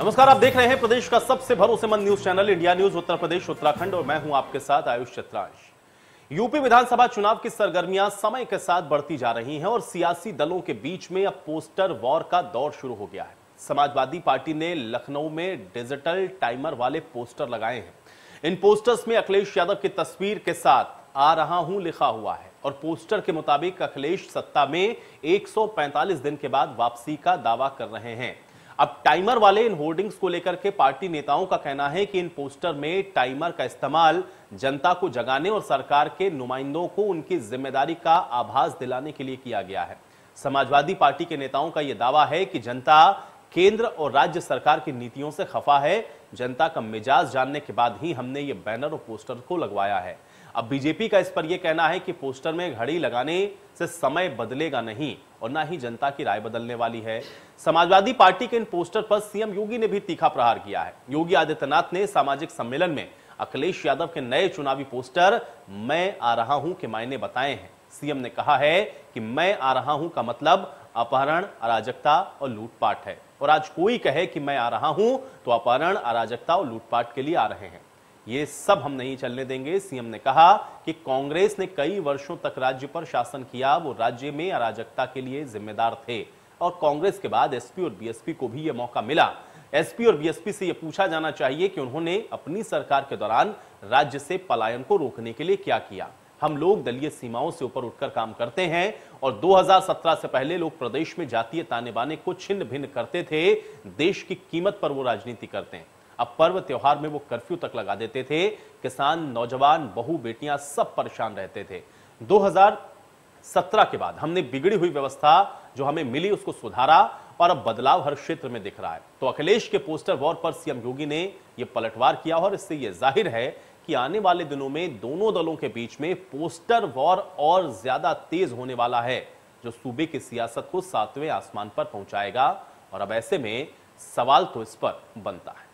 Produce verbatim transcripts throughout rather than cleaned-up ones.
नमस्कार, आप देख रहे हैं प्रदेश का सबसे भरोसेमंद news channel India news Uttar Pradesh Uttarakhand और मैं हूं आपके साथ आयुष चित्रांश। यूपी विधानसभा चुनाव की सरगर्मियां समय के साथ बढ़ती जा रही हैं और सियासी दलों के बीच में अब पोस्टर वॉर का दौर शुरू हो गया है। समाजवादी पार्टी ने लखनऊ में डिजिटल टाइमर वाले पोस्टर लगाए हैं। इन पोस्टर्स में अखिलेश यादव की तस्वीर के साथ आ रहा हूं लिखा हुआ है और पोस्टर के मुताबिक अखिलेश सत्ता में एक सौ पैंतालीस दिन के बाद वापसी का दावा कर रहे हैं। अब टाइमर वाले इन होर्डिंग्स को लेकर के पार्टी नेताओं का कहना है कि इन पोस्टर में टाइमर का इस्तेमाल जनता को जगाने और सरकार के नुमाइंदों को उनकी जिम्मेदारी का आभास दिलाने के लिए किया गया है। समाजवादी पार्टी के नेताओं का यह दावा है कि जनता केंद्र और राज्य सरकार की नीतियों से खफा है। जनता का मिजाज जानने के बाद ही हमने ये बैनर और पोस्टर को लगवाया है। अब बीजेपी का इस पर यह कहना है कि पोस्टर में घड़ी लगाने से समय बदलेगा नहीं और ना ही जनता की राय बदलने वाली है। समाजवादी पार्टी के इन पोस्टर पर सीएम योगी ने भी तीखा प्रहार किया है। योगी आदित्यनाथ ने सामाजिक सम्मेलन में अखिलेश यादव के नए चुनावी पोस्टर मैं आ रहा हूं के मायने बताए हैं। सीएम ने कहा है कि मैं आ रहा हूं का मतलब अपहरण, अराजकता और लूटपाट है और आज कोई कहे कि मैं आ रहा हूं तो अपहरण, अराजकता और लूटपाट के लिए आ रहे हैं। ये सब हम नहीं चलने देंगे। सीएम ने कहा कि कांग्रेस ने कई वर्षों तक राज्य पर शासन किया, वो राज्य में अराजकता के लिए जिम्मेदार थे और कांग्रेस के बाद एसपी और बीएसपी को भी यह मौका मिला। एसपी और बीएसपी से यह पूछा जाना चाहिए कि उन्होंने अपनी सरकार के दौरान राज्य से पलायन को रोकने के लिए क्या किया। हम लोग दलीय सीमाओं से ऊपर उठकर काम करते हैं और दो हज़ार सत्रह से पहले लोग प्रदेश में जातीय ताने बाने को छिन्न भिन्न करते थे। देश की कीमत पर वो राजनीति करते हैं। अब पर्व त्योहार में वो कर्फ्यू तक लगा देते थे। किसान, नौजवान, बहू, बेटियां सब परेशान रहते थे। दो हज़ार सत्रह के बाद हमने बिगड़ी हुई व्यवस्था जो हमें मिली उसको सुधारा और अब बदलाव हर क्षेत्र में दिख रहा है। तो अखिलेश के पोस्टर वॉर पर सीएम योगी ने यह पलटवार किया और इससे यह जाहिर है कि आने वाले दिनों में दोनों दलों के बीच में पोस्टर वॉर और ज्यादा तेज होने वाला है, जो सूबे की सियासत को सातवें आसमान पर पहुंचाएगा। और अब ऐसे में सवाल तो इस पर बनता है।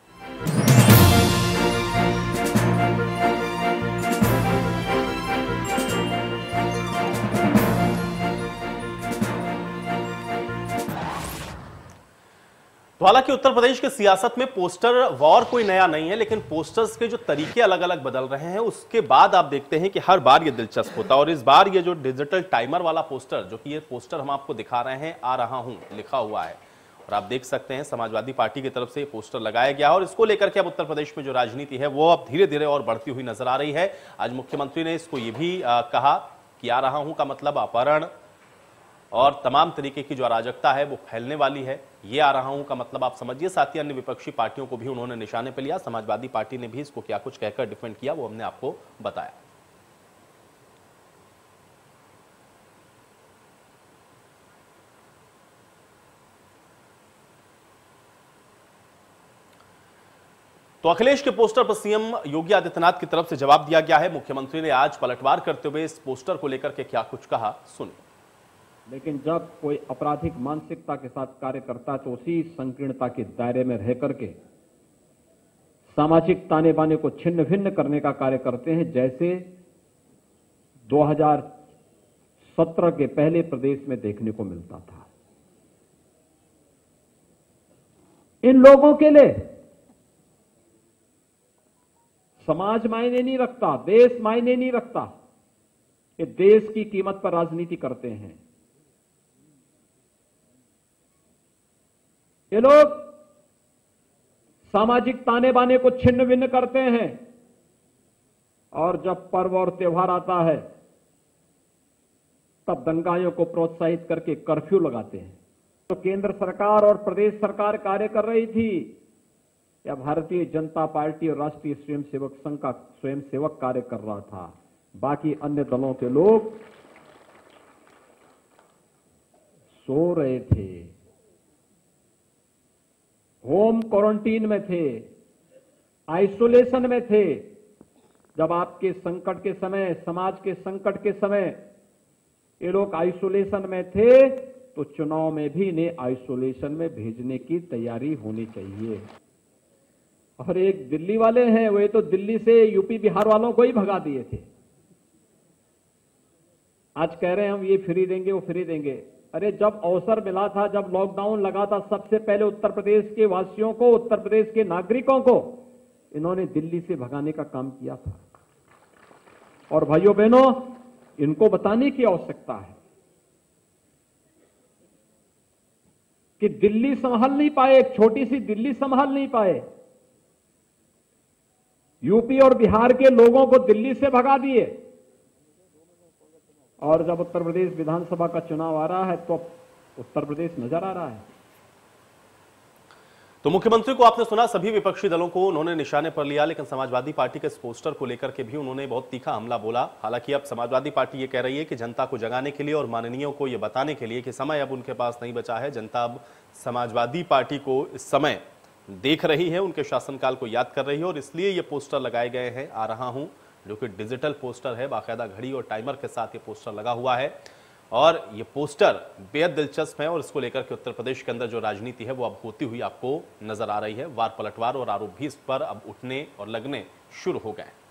तो हालांकि उत्तर प्रदेश के सियासत में पोस्टर वॉर कोई नया नहीं है, लेकिन पोस्टर्स के जो तरीके अलग अलग बदल रहे हैं उसके बाद आप देखते हैं कि हर बार ये दिलचस्प होता है। और इस बार ये जो डिजिटल टाइमर वाला पोस्टर, जो कि ये पोस्टर हम आपको दिखा रहे हैं, आ रहा हूं लिखा हुआ है और आप देख सकते हैं समाजवादी पार्टी की तरफ से पोस्टर लगाया गया और इसको लेकर के अब उत्तर प्रदेश में जो राजनीति है वो अब धीरे धीरे और बढ़ती हुई नजर आ रही है। आज मुख्यमंत्री ने इसको ये भी आ, कहा कि आ रहा हूं का मतलब अपहरण और तमाम तरीके की जो अराजकता है वो फैलने वाली है। ये आ रहा हूं का मतलब आप समझिए। साथ ही अन्य विपक्षी पार्टियों को भी उन्होंने निशाने पर लिया। समाजवादी पार्टी ने भी इसको क्या कुछ कहकर डिफेंड किया वो हमने आपको बताया। तो अखिलेश के पोस्टर पर सीएम योगी आदित्यनाथ की तरफ से जवाब दिया गया है। मुख्यमंत्री ने आज पलटवार करते हुए इस पोस्टर को लेकर के क्या कुछ कहा, सुनिए। लेकिन जब कोई आपराधिक मानसिकता के साथ कार्य करता है तो उसी संकीर्णता के दायरे में रह करके सामाजिक ताने बाने को छिन्न भिन्न करने का कार्य करते हैं, जैसे दो हज़ार सत्रह के पहले प्रदेश में देखने को मिलता था। इन लोगों के लिए समाज मायने नहीं रखता, देश मायने नहीं रखता। ये देश की कीमत पर राजनीति करते हैं। ये लोग सामाजिक ताने बाने को छिन्न भिन्न करते हैं और जब पर्व और त्योहार आता है तब दंगाइयों को प्रोत्साहित करके कर्फ्यू लगाते हैं। तो केंद्र सरकार और प्रदेश सरकार कार्य कर रही थी या भारतीय जनता पार्टी और राष्ट्रीय स्वयंसेवक संघ का स्वयंसेवक कार्य कर रहा था। बाकी अन्य दलों के लोग सो रहे थे, होम क्वारंटीन में थे, आइसोलेशन में थे। जब आपके संकट के समय, समाज के संकट के समय ये लोग आइसोलेशन में थे तो चुनाव में भी इन्हें आइसोलेशन में भेजने की तैयारी होनी चाहिए। और एक दिल्ली वाले हैं, वे तो दिल्ली से यूपी बिहार वालों को ही भगा दिए थे। आज कह रहे हैं हम ये फ्री देंगे, वो फ्री देंगे। अरे जब अवसर मिला था, जब लॉकडाउन लगा था, सबसे पहले उत्तर प्रदेश के वासियों को, उत्तर प्रदेश के नागरिकों को इन्होंने दिल्ली से भगाने का काम किया था। और भाइयों बहनों, इनको बताने की आवश्यकता है कि दिल्ली संभाल नहीं पाए, एक छोटी सी दिल्ली संभाल नहीं पाए। यूपी और बिहार के लोगों को दिल्ली से भगा दिए। और जब उत्तर प्रदेश विधानसभा का चुनाव आ रहा है तो उत्तर प्रदेश नजर आ रहा है। तो मुख्यमंत्री को आपने सुना, सभी विपक्षी दलों को उन्होंने निशाने पर लिया, लेकिन समाजवादी पार्टी के इस पोस्टर को लेकर के भी उन्होंने बहुत तीखा हमला बोला। हालांकि अब समाजवादी पार्टी ये कह रही है कि जनता को जगाने के लिए और माननीयों को ये बताने के लिए कि समय अब उनके पास नहीं बचा है, जनता अब समाजवादी पार्टी को इस समय देख रही है, उनके शासनकाल को याद कर रही है और इसलिए ये पोस्टर लगाए गए हैं। आ रहा हूं, जो कि डिजिटल पोस्टर है, बाकायदा घड़ी और टाइमर के साथ ये पोस्टर लगा हुआ है और ये पोस्टर बेहद दिलचस्प है और इसको लेकर के उत्तर प्रदेश के अंदर जो राजनीति है वो अब होती हुई आपको नजर आ रही है। वार पलटवार और आरोप भी इस पर अब उठने और लगने शुरू हो गए।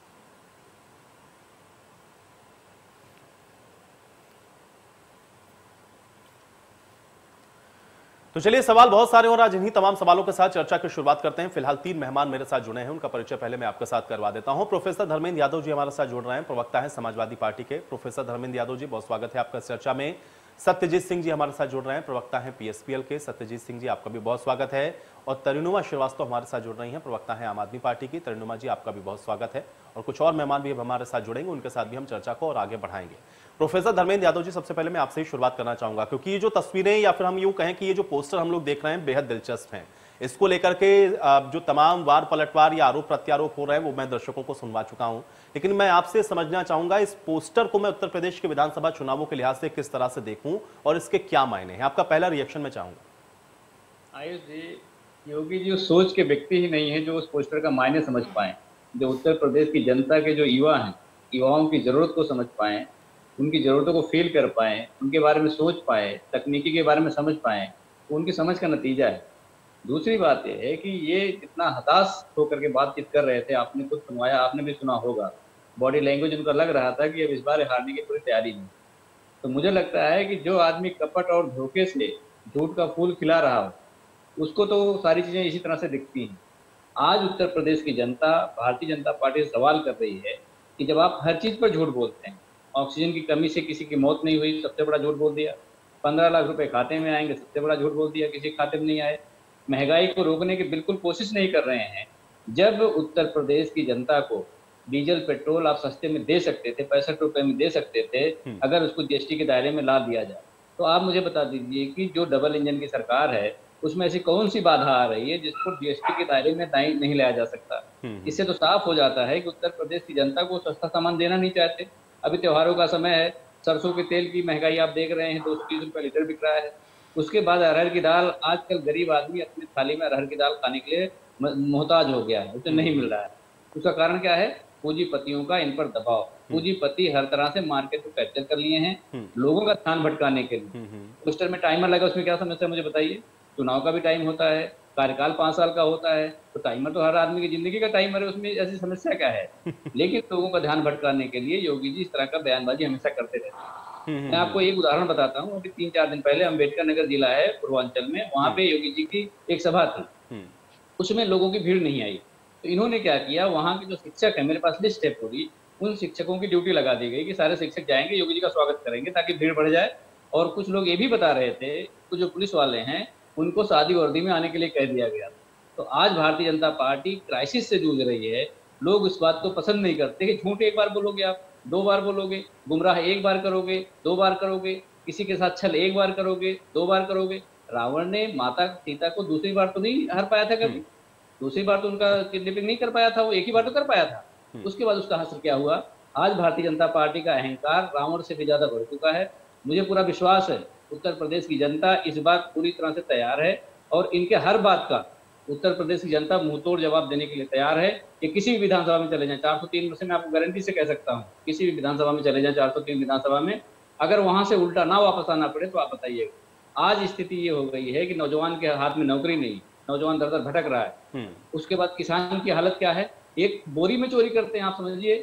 तो चलिए, सवाल बहुत सारे और आज इन्हीं तमाम सवालों के साथ चर्चा की शुरुआत करते हैं। फिलहाल तीन मेहमान मेरे साथ जुड़े हैं, उनका परिचय पहले मैं आपके साथ करवा देता हूं। प्रोफेसर धर्मेंद्र यादव जी हमारे साथ जुड़ रहे हैं, प्रवक्ता हैं समाजवादी पार्टी के। प्रोफेसर धर्मेंद्र यादव जी, बहुत स्वागत है आपका चर्चा में। सत्यजीत सिंह जी हमारे साथ जुड़ रहे हैं, प्रवक्ता हैं पीएसपीएल के। सत्यजीत सिंह जी, आपका भी बहुत स्वागत है। और तरुणिमा श्रीवास्तव हमारे साथ जुड़ रही हैं, प्रवक्ता हैं आम आदमी पार्टी की। तरुणिमा जी, आपका भी बहुत स्वागत है। और कुछ और मेहमान भी हमारे साथ जुड़ेंगे, उनके साथ भी हम चर्चा को और आगे बढ़ाएंगे। प्रोफेसर धर्मेंद्र यादव जी, सबसे पहले मैं आपसे ही शुरुआत करना चाहूंगा, क्योंकि ये जो तस्वीरें या फिर हम यूं कहें कि ये जो पोस्टर हम लोग देख रहे हैं बेहद दिलचस्प हैं। इसको लेकर के जो तमाम वार पलटवार या आरोप प्रत्यारोप हो रहे हैं वो मैं दर्शकों को सुनवा चुका हूं, लेकिन मैं आपसे समझना चाहूंगा इस पोस्टर को मैं उत्तर प्रदेश के विधानसभा चुनावों के लिहाज से किस तरह से देखूं और इसके क्या मायने हैं। आपका पहला रिएक्शन मैं चाहूंगा। आयुष जी, योगी जी उस सोच के व्यक्ति ही नहीं है जो उस पोस्टर का मायने समझ पाए, जो उत्तर प्रदेश की जनता के जो युवा हैं, युवाओं की जरूरत को समझ पाए, उनकी जरूरतों को फील कर पाए, उनके बारे में सोच पाए, तकनीकी के बारे में समझ पाए, वो उनकी समझ का नतीजा है। दूसरी बात यह है कि ये जितना हताश होकर के बातचीत कर रहे थे, आपने खुद सुनवाया, आपने भी सुना होगा, बॉडी लैंग्वेज उनका लग रहा था कि अब इस बार हारने की पूरी तैयारी नहीं। तो मुझे लगता है कि जो आदमी कपट और धोखे से झूठ का फूल खिला रहा हो, उसको तो सारी चीजें इसी तरह से दिखती हैं। आज उत्तर प्रदेश की जनता भारतीय जनता पार्टी से सवाल कर रही है कि जब आप हर चीज पर झूठ बोलते हैं, ऑक्सीजन की कमी से किसी की मौत नहीं हुई, सबसे बड़ा झूठ बोल दिया। पंद्रह लाख रुपए खाते में आएंगे, सबसे बड़ा झूठ बोल दिया, किसी खाते में नहीं आए। महंगाई को रोकने की बिल्कुल कोशिश नहीं कर रहे हैं। जब उत्तर प्रदेश की जनता को डीजल पेट्रोल आप सस्ते में दे सकते थे, पैंसठ रुपए में दे सकते थे, अगर उसको जीएसटी के दायरे में ला दिया जाए, तो आप मुझे बता दीजिए कि जो डबल इंजन की सरकार है उसमें ऐसी कौन सी बाधा आ रही है जिसको जीएसटी के दायरे में नहीं लाया जा सकता। इससे तो साफ हो जाता है कि उत्तर प्रदेश की जनता को सस्ता सामान देना नहीं चाहते। अभी त्योहारों का समय है, सरसों के तेल की महंगाई आप देख रहे हैं, दो सौ तीस रुपए लीटर बिक रहा है। उसके बाद अरहर की दाल, आजकल गरीब आदमी अपनी थाली में अरहर की दाल खाने के लिए मोहताज हो गया है, उसे नहीं मिल रहा है। उसका कारण क्या है? पूंजीपतियों का इन पर दबाव। पूंजीपति हर तरह से मार्केट को कैप्चर कर लिए हैं लोगों का ध्यान भटकाने के लिए। पोस्टर में टाइमर लगा, उसमें क्या समस्या मुझे बताइए? चुनाव का भी टाइम होता है, कार्यकाल पांच साल का होता है, तो टाइमर तो हर आदमी की जिंदगी का टाइमर है, उसमें ऐसी समस्या क्या है? लेकिन लोगों का ध्यान भटकाने के लिए योगी जी इस तरह का बयानबाजी हमेशा करते रहते हैं। मैं आपको एक उदाहरण बताता हूँ। अभी तीन चार दिन पहले अम्बेडकर नगर जिला है पूर्वांचल में, वहां पे योगी जी की एक सभा थी, उसमें लोगों की भीड़ नहीं आई। तो इन्होंने क्या किया, वहां के जो शिक्षक है, मेरे पास लिस्ट है पूरी, उन शिक्षकों की ड्यूटी लगा दी गई कि सारे शिक्षक जाएंगे, योगी जी का स्वागत करेंगे ताकि भीड़ बढ़ जाए। और कुछ लोग ये भी बता रहे थे, कुछ जो पुलिस वाले हैं उनको शादी वर्दी में आने के लिए कह दिया गया। तो आज भारतीय जनता पार्टी क्राइसिस से जूझ रही है। लोग इस बात को पसंद नहीं करते कि झूठ एक बार बोलोगे, आप दो बार बोलोगे, गुमराह एक बार करोगे, दो बार करोगे, किसी के साथ छल एक बार करोगे, दो बार करोगे। रावण ने माता सीता को दूसरी बार तो नहीं हर पाया था कभी, दूसरी बार तो उनका किडनैपिंग नहीं कर पाया था, वो एक ही बार तो कर पाया था। उसके बाद उसका हश्र क्या हुआ? आज भारतीय जनता पार्टी का अहंकार रावण से भी ज्यादा बढ़ चुका है। मुझे पूरा विश्वास है उत्तर प्रदेश की जनता इस बात पूरी तरह से तैयार है और इनके हर बात का उत्तर प्रदेश की जनता मुंहतोड़ जवाब देने के लिए तैयार है। कि किसी भी विधानसभा में चले जाएं, चार सौ तीन में से मैं आपको गारंटी से कह सकता हूं, किसी भी विधानसभा में चले जाएं, चार सौ तीन विधानसभा में, अगर वहां से उल्टा ना वापस आना पड़े तो आप बताइएगा। आज स्थिति ये हो गई है कि नौजवान के हाथ में नौकरी नहीं, नौजवान दर दर भटक रहा है। उसके बाद किसान की हालत क्या है? एक बोरी में चोरी करते हैं, आप समझिए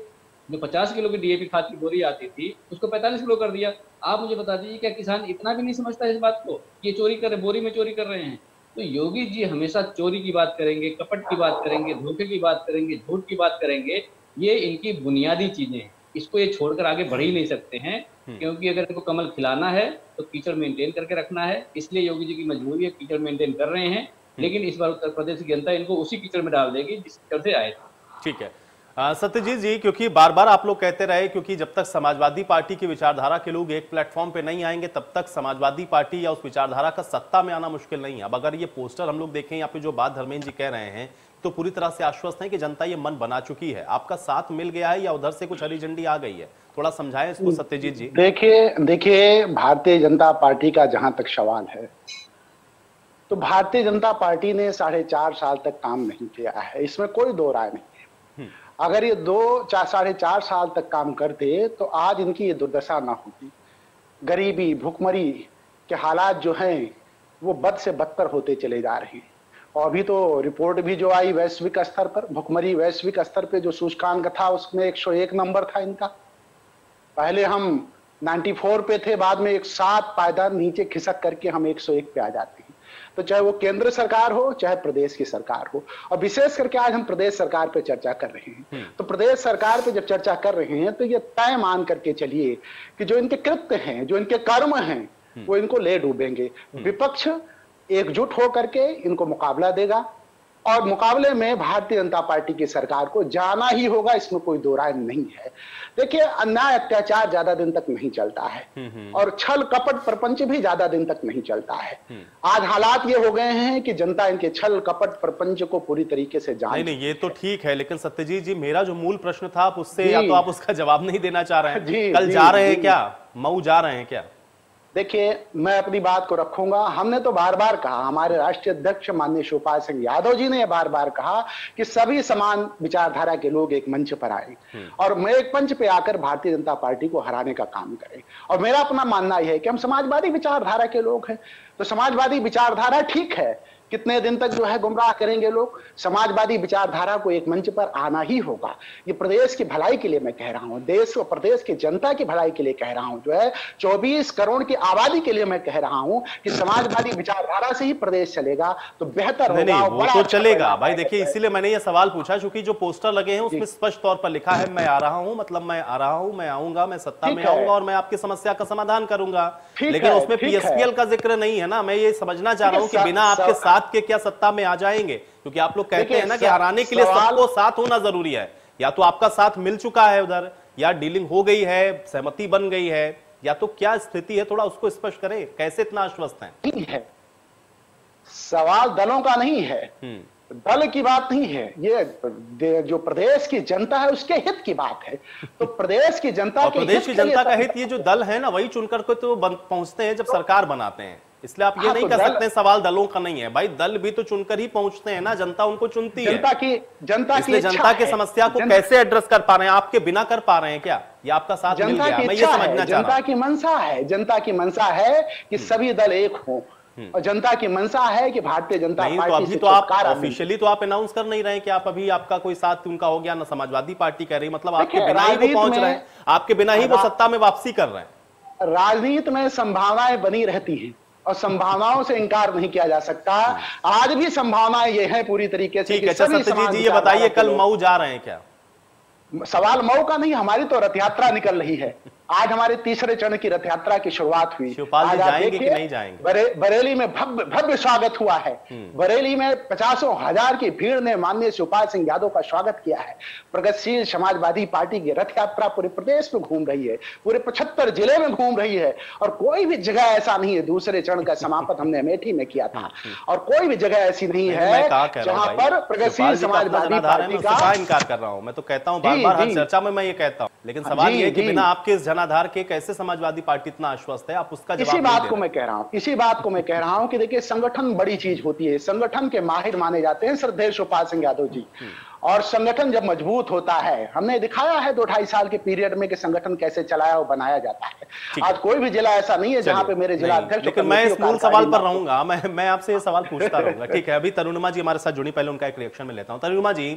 जो पचास किलो की डीएपी खाद की बोरी आती थी उसको पैंतालीस किलो कर दिया। आप मुझे बता दीजिए, क्या किसान इतना भी नहीं समझता इस बात को कि ये चोरी कर रहे, बोरी में चोरी कर रहे हैं? तो योगी जी हमेशा चोरी की बात करेंगे, कपट की बात करेंगे, धोखे की बात करेंगे, झूठ की बात करेंगे। ये इनकी बुनियादी चीजें हैं, इसको ये छोड़कर आगे बढ़ ही नहीं सकते हैं, क्योंकि अगर इनको कमल खिलाना है तो कीचड़ मेंटेन करके रखना है। इसलिए योगी जी की मजबूरी है, कीचड़ मेंटेन कर रहे हैं, लेकिन इस बार उत्तर प्रदेश की जनता इनको उसी कीचड़ में डाल देगी जिस कीचड़ से आए थे। ठीक है सत्यजीत जी, क्योंकि बार बार आप लोग कहते रहे क्योंकि जब तक समाजवादी पार्टी की विचारधारा के लोग एक प्लेटफॉर्म पे नहीं आएंगे तब तक समाजवादी पार्टी या उस विचारधारा का सत्ता में आना मुश्किल नहीं है। अब अगर ये पोस्टर हम लोग देखें, यहाँ पे जो बात धर्मेंद्र जी कह रहे हैं, तो पूरी तरह से आश्वस्त है कि जनता ये मन बना चुकी है। आपका साथ मिल गया है या उधर से कुछ हरी झंडी आ गई है? थोड़ा समझाएं इसको सत्यजीत जी। देखिए देखिए भारतीय जनता पार्टी का जहां तक सवाल है, तो भारतीय जनता पार्टी ने साढ़े चार साल तक काम नहीं किया है, इसमें कोई दो राय नहीं है। अगर ये दो चार साढ़े चार साल तक काम करते तो आज इनकी ये दुर्दशा ना होती। गरीबी, भूखमरी के हालात जो हैं वो बद से बदतर होते चले जा रहे हैं। और अभी तो रिपोर्ट भी जो आई वैश्विक स्तर पर, भुखमरी वैश्विक स्तर पे जो सूचकांक था उसमें एक सौ एक नंबर था इनका। पहले हम चौरानवे पे थे, बाद में एक सात पायदान नीचे खिसक करके हम एक सौ एक पे आ जाते हैं। तो चाहे वो केंद्र सरकार हो चाहे प्रदेश की सरकार हो, और विशेष करके आज हम प्रदेश सरकार पे चर्चा कर रहे हैं, तो प्रदेश सरकार पे जब चर्चा कर रहे हैं तो ये तय मान करके चलिए कि जो इनके कृत्य हैं, जो इनके कर्म हैं, वो इनको ले डूबेंगे। विपक्ष एकजुट होकर के इनको मुकाबला देगा और मुकाबले में भारतीय जनता पार्टी की सरकार को जाना ही होगा, इसमें कोई दो राय नहीं है। देखिए अन्याय अत्याचार ज्यादा दिन तक नहीं चलता है और छल कपट प्रपंच भी ज्यादा दिन तक नहीं चलता है। आज हालात ये हो गए हैं कि जनता इनके छल कपट प्रपंच को पूरी तरीके से जान। नहीं नहीं ये तो ठीक है, लेकिन सत्यजीत जी मेरा जो मूल प्रश्न था आप उससे या तो आप उसका जवाब नहीं देना चाह रहे हैं। जी, कल जी, जा रहे हैं जी, क्या, मऊ जा रहे हैं क्या? देखिए मैं अपनी बात को रखूंगा। हमने तो बार बार कहा, हमारे राष्ट्रीय अध्यक्ष माननीय शिवपाल सिंह यादव जी ने बार बार कहा कि सभी समान विचारधारा के लोग एक मंच पर आए और मैं एक मंच पे आकर भारतीय जनता पार्टी को हराने का काम करें। और मेरा अपना मानना यह है कि हम समाजवादी विचारधारा के लोग हैं, तो समाजवादी विचारधारा ठीक है, कितने दिन तक जो है गुमराह करेंगे लोग। समाजवादी विचारधारा को एक मंच पर आना ही होगा। ये प्रदेश की भलाई के लिए मैं कह रहा हूं, देश और प्रदेश की जनता की भलाई के लिए कह रहा हूं, जो है चौबीस करोड़ की आबादी के लिए मैं कह रहा हूं कि समाजवादी विचारधारा से ही प्रदेश चलेगा तो बेहतर होगा। नहीं, वो तो चलेगा भाई। देखिए इसीलिए मैंने ये सवाल पूछा क्योंकि जो पोस्टर लगे हैं उसमें स्पष्ट तौर पर लिखा है मैं आ रहा हूं, मतलब मैं आ रहा हूं, मैं आऊंगा, मैं सत्ता में आऊंगा और मैं आपकी समस्या का समाधान करूंगा। लेकिन उसमें पीएसपीएल का जिक्र नहीं है ना। मैं ये समझना चाह रहा हूं कि बिना आपके साथ के क्या सत्ता में आ जाएंगे? क्योंकि आप लोग कहते हैं ना कि हराने के लिए सबको साथ होना जरूरी है। या तो आपका साथ मिल चुका है उधर, या डीलिंग हो गई है, सहमति बन गई है, या तो क्या स्थिति है? थोड़ा उसको स्पष्ट करें, कैसे इतना आश्वस्त हैं? नहीं है, सवाल दलों का नहीं है, दल की बात नहीं है, ये जो प्रदेश की जनता है उसके हित की बात है। तो प्रदेश की जनता के प्रदेश की जनता का हित ये जो दल है ना वही चुनकर को तो पहुंचते हैं जब सरकार बनाते हैं। इसलिए आप ये नहीं कह सकते सवाल दलों का नहीं है भाई, दल भी तो चुनकर ही पहुंचते हैं ना, जनता उनको चुनती है। जनता की जनता की जनता की समस्या को कैसे एड्रेस कर पा रहे हैं? आपके बिना कर पा रहे हैं क्या? ये आपका साथ मिल गया? मैं ये समझना चाह रहा हूं। जनता की मंशा है, जनता की मंशा है कि सभी दल एक हों और जनता की मंशा है कि भारतीय जनता पार्टी तो अभी तो आप ऑफिशियली तो आप अनाउंस कर नहीं रहे कि आप अभी आपका कोई साथ उनका हो गया ना, समाजवादी पार्टी कह रही, मतलब आपके बिना ही वो पहुंच रहे हैं, आपके बिना ही वो सत्ता में वापसी कर रहे हैं। राजनीति में संभावनाएं बनी रहती हैं और संभावनाओं से इनकार नहीं किया जा सकता। आज भी संभावनाएं ये हैं पूरी तरीके से। ठीक है सत्यजीत जी, ये बताइए कल मऊ जा रहे हैं क्या? सवाल मऊ का नहीं, हमारी तो रथ यात्रा निकल रही है। आज हमारे तीसरे चरण की रथ यात्रा की शुरुआत हुई। शिवपाल जी जाएंगे कि नहीं जाएंगे? बरे, बरेली में भव्य भव्य स्वागत हुआ है। बरेली में पचासों हजार की भीड़ ने माननीय शिवपाल सिंह यादव का स्वागत किया है। प्रगतिशील समाजवादी पार्टी की रथ यात्रा पूरे प्रदेश में घूम रही है, पूरे पचहत्तर जिले में घूम रही है और कोई भी जगह ऐसा नहीं है। दूसरे चरण का समापन हमने अमेठी में किया था और कोई भी जगह ऐसी नहीं है जहां पर प्रगतिशील समाजवादी पार्टी का इनकार कर रहा हूं। मैं तो कहता हूं बार बार हर चर्चा में मैं ये कहता हूं, लेकिन सवाल ये है कि बिना आपके जनाधार के कैसे समाजवादी पार्टी इतना आश्वस्त है? आप उसका जवाब इसी बात को मैं कह रहा हूं इसी बात को मैं कह रहा हूं कि देखिए संगठन बड़ी चीज होती है। संगठन के माहिर माने जाते हैं श्रद्धेय शिवपाल सिंह यादव जी, और संगठन जब मजबूत होता है, हमने दिखाया है दो ढाई साल के पीरियड में कि संगठन कैसे चलाया और बनाया जाता है। आज कोई भी जिला ऐसा नहीं है जहां पे मेरे जिला अध्यक्ष। लेकिन मैं इस मूल सवाल पर रहूंगा, मैं मैं आपसे ये सवाल पूछता रहूंगा। ठीक है, अभी तरुणिमा जी हमारे साथ जुड़ी, पहले उनका एक रिएक्शन में लेता हूं। तरुणिमा जी,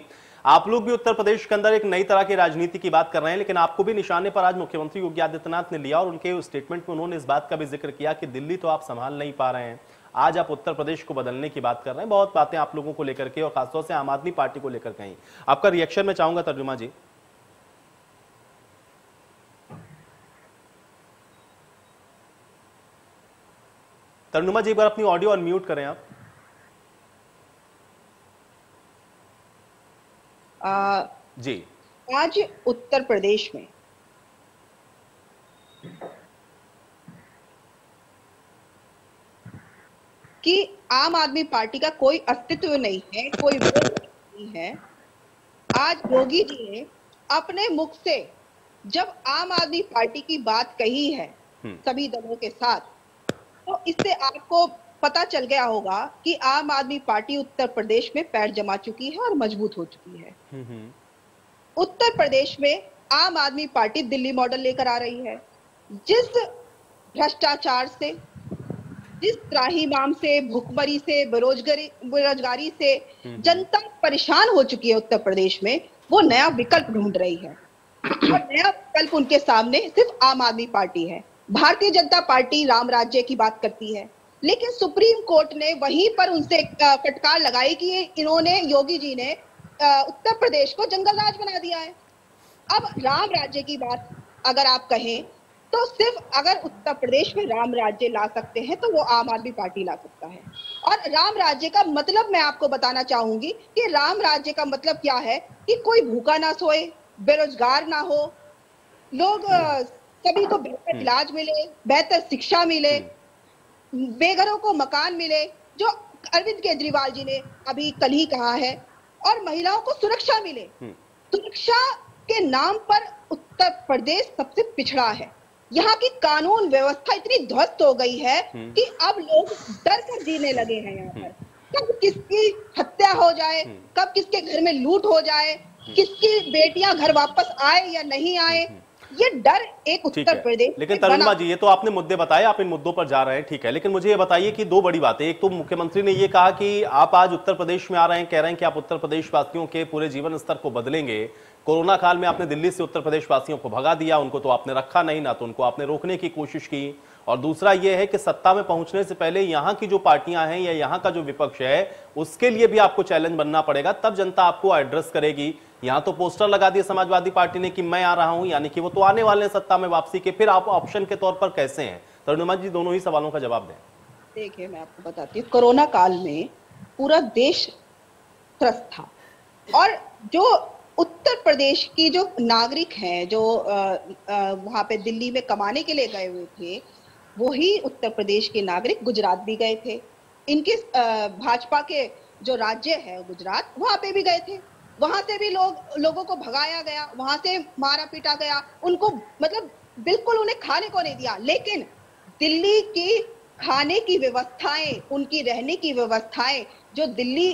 आप लोग भी उत्तर प्रदेश के अंदर एक नई तरह की राजनीति की बात कर रहे हैं, लेकिन आपको भी निशाने पर आज मुख्यमंत्री योगी आदित्यनाथ ने लिया और उनके स्टेटमेंट में उन्होंने इस बात का भी जिक्र किया कि दिल्ली तो आप संभाल नहीं पा रहे हैं, आज आप उत्तर प्रदेश को बदलने की बात कर रहे हैं। बहुत बातें आप लोगों को लेकर के और खासतौर से आम आदमी पार्टी को लेकर कहीं, आपका रिएक्शन मैं चाहूंगा तर्जुमा जी। तर्जुमा जी एक बार अपनी ऑडियो अनम्यूट करें आप। आ, जी, आज उत्तर प्रदेश में कि आम आदमी पार्टी का कोई अस्तित्व नहीं है, कोई वोट नहीं है। आज योगी जी ने अपने मुख से जब आम आदमी पार्टी की बात कही है सभी दलों के साथ, तो इससे आपको पता चल गया होगा कि आम आदमी पार्टी उत्तर प्रदेश में पैर जमा चुकी है और मजबूत हो चुकी है। उत्तर प्रदेश में आम आदमी पार्टी दिल्ली मॉडल लेकर आ रही है। जिस भ्रष्टाचार से, जिस त्राहिमाम से, भुखमरी से, बेरोजगारी बेरोजगारी से जनता परेशान हो चुकी है उत्तर प्रदेश में, वो नया विकल्प ढूंढ रही है और नया विकल्प उनके सामने सिर्फ आम आदमी पार्टी है। भारतीय जनता पार्टी राम राज्य की बात करती है, लेकिन सुप्रीम कोर्ट ने वहीं पर उनसे फटकार लगाई कि इन्होंने, योगी जी ने उत्तर प्रदेश को जंगल राज बना दिया है। अब राम राज्य की बात अगर आप कहें तो सिर्फ अगर उत्तर प्रदेश में राम राज्य ला सकते हैं तो वो आम आदमी पार्टी ला सकता है। और राम राज्य का मतलब मैं आपको बताना चाहूंगी कि राम राज्य का मतलब क्या है कि कोई भूखा ना सोए, बेरोजगार ना हो, लोग सभी को बेहतर इलाज मिले, बेहतर शिक्षा मिले, बेघरों को मकान मिले, जो अरविंद केजरीवाल जी ने अभी कल ही कहा है, और महिलाओं को सुरक्षा मिले। सुरक्षा के नाम पर उत्तर प्रदेश सबसे पिछड़ा है। यहाँ की कानून व्यवस्था इतनी ध्वस्त हो गई है कि अब लोग डर कर जीने लगे हैं। यहाँ पर कब किसकी हत्या हो जाए, कब किसके घर में लूट हो जाए, किसकी बेटियां घर वापस आए या नहीं आए, ये डर एक उत्तर प्रदेश। लेकिन तरुणमा जी, ये तो आपने मुद्दे बताए, आप इन मुद्दों पर जा रहे हैं, ठीक है, लेकिन मुझे ये बताइए कि दो बड़ी बातें। एक तो मुख्यमंत्री ने ये कहा कि आप आज उत्तर प्रदेश में आ रहे हैं, कह रहे हैं कि आप उत्तर प्रदेश वासियों के पूरे जीवन स्तर को बदलेंगे। कोरोना काल में आपने दिल्ली से उत्तर प्रदेश वासियों को भगा दिया, उनको तो आपने रखा नहीं, ना तो उनको आपने रोकने की कोशिश की। और दूसरा ये है कि सत्ता में पहुंचने से पहले यहाँ की जो पार्टियां हैं या यहाँ का जो विपक्ष है, उसके लिए भी आपको चैलेंज बनना पड़ेगा, तब जनता आपको एड्रेस करेगी। यहाँ तो पोस्टर लगा दिए समाजवादी पार्टी ने कि मैं आ रहा हूं, यानी कि वो तो आने वाले हैं सत्ता में वापसी के, फिर आप ऑप्शन के तौर पर कैसे हैं? तरुणिमा जी, दोनों ही सवालों का जवाब दें। देखिए, मैं आपको बताती हूँ, कोरोना काल में पूरा देश त्रस्त था और जो उत्तर प्रदेश की जो नागरिक हैं, जो वहां पे दिल्ली में कमाने के लिए गए हुए थे, वही उत्तर प्रदेश के नागरिक गुजरात भी गए थे। इनके भाजपा के जो राज्य है गुजरात, वहां पे भी गए थे, वहां से भी लोग लोगों को भगाया गया, वहां से मारा पीटा गया, उनको मतलब बिल्कुल उन्हें खाने को नहीं दिया। लेकिन दिल्ली की खाने की व्यवस्थाएं, उनकी रहने की व्यवस्थाएं जो दिल्ली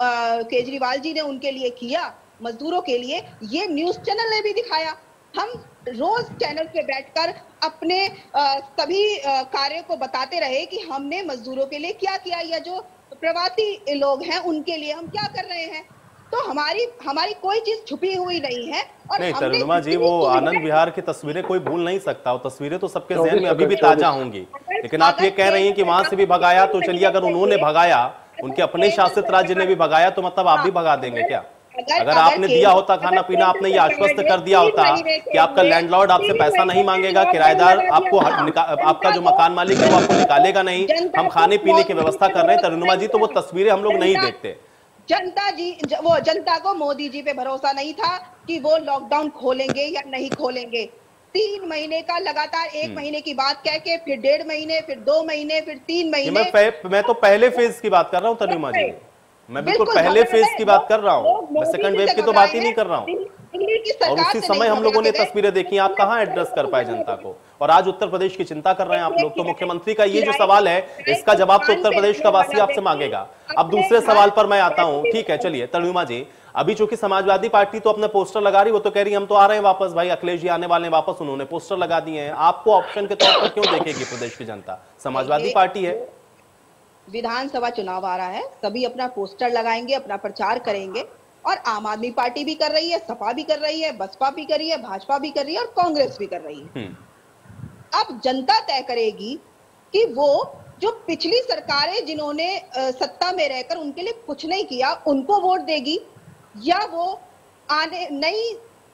केजरीवाल जी ने उनके लिए किया, मजदूरों के लिए, ये न्यूज चैनल ने भी दिखाया। हम रोज चैनल पे बैठकर अपने आ, सभी कार्यों को बताते रहे कि हमने मजदूरों के लिए क्या किया, या जो प्रवासी लोग हैं उनके लिए हम क्या कर रहे हैं। तो हमारी हमारी कोई चीज छुपी हुई नहीं है। और नहीं तरुणिमा जी, वो आनंद विहार की तस्वीरें कोई भूल नहीं सकता, वो तस्वीरें तो सबके जहन में अभी भी ताजा होंगी। लेकिन आप ये कह रही हैं कि वहां से भी भगाया, तो चलिए अगर उन्होंने भगाया, उनके अपने शासित राज्य ने भी भगाया, तो मतलब आप भी भगा देंगे क्या? अगर आपने दिया होता खाना पीना, आपने ये आश्वस्त कर दिया होता कि आपका लैंडलॉर्ड आपसे पैसा नहीं मांगेगा, किराएदार आपको, आपका जो मकान मालिक है वो आपको निकालेगा नहीं, हम खाने पीने की व्यवस्था कर रहे हैं, तरुणिमा जी, तो वो तस्वीरें हम लोग नहीं देखते। जनता जी, वो जनता को मोदी जी पे भरोसा नहीं था कि वो लॉकडाउन खोलेंगे या नहीं खोलेंगे। तीन महीने का लगातार, एक महीने की बात कह के, फिर डेढ़ महीने, फिर दो महीने, फिर तीन महीने। मैं, मैं तो पहले फेज की बात कर रहा हूँ तरुणिमा जी, मैं बिल्कुल पहले फेज की बात कर रहा हूँ, मैं सेकंड वेव की तो बात ही नहीं कर रहा हूँ। और उसी समय हम लोगों ने तस्वीरें देखी, आप कहां एड्रेस कर पाए जनता को, और आज उत्तर प्रदेश की चिंता कर रहे हैं आप लोग। तो मुख्यमंत्री का ये जो सवाल है, इसका जवाब तो उत्तर प्रदेश का वासी आपसे मांगेगा। अब दूसरे सवाल पर मैं आता हूं, ठीक है, चलिए तरुणिमा जी, अभी चूंकि समाजवादी पार्टी तो अपने पोस्टर लगा रही, वो तो कह रही हम तो आ रहे हैं वापस, भाई अखिलेश जी आने वाले वापस, उन्होंने पोस्टर लगा दिए हैं, आपको ऑप्शन के तौर पर क्यों देखेगी प्रदेश की जनता? समाजवादी पार्टी है, विधानसभा चुनाव आ रहा है, सभी अपना पोस्टर लगाएंगे, अपना प्रचार करेंगे और आम आदमी पार्टी भी कर रही है, सपा भी कर रही है, बसपा भी कर रही है, भाजपा भी कर रही है और कांग्रेस भी कर रही है। अब जनता तय करेगी कि वो जो पिछली सरकारें जिन्होंने सत्ता में रहकर उनके लिए कुछ नहीं किया उनको वोट देगी, या वो आने नई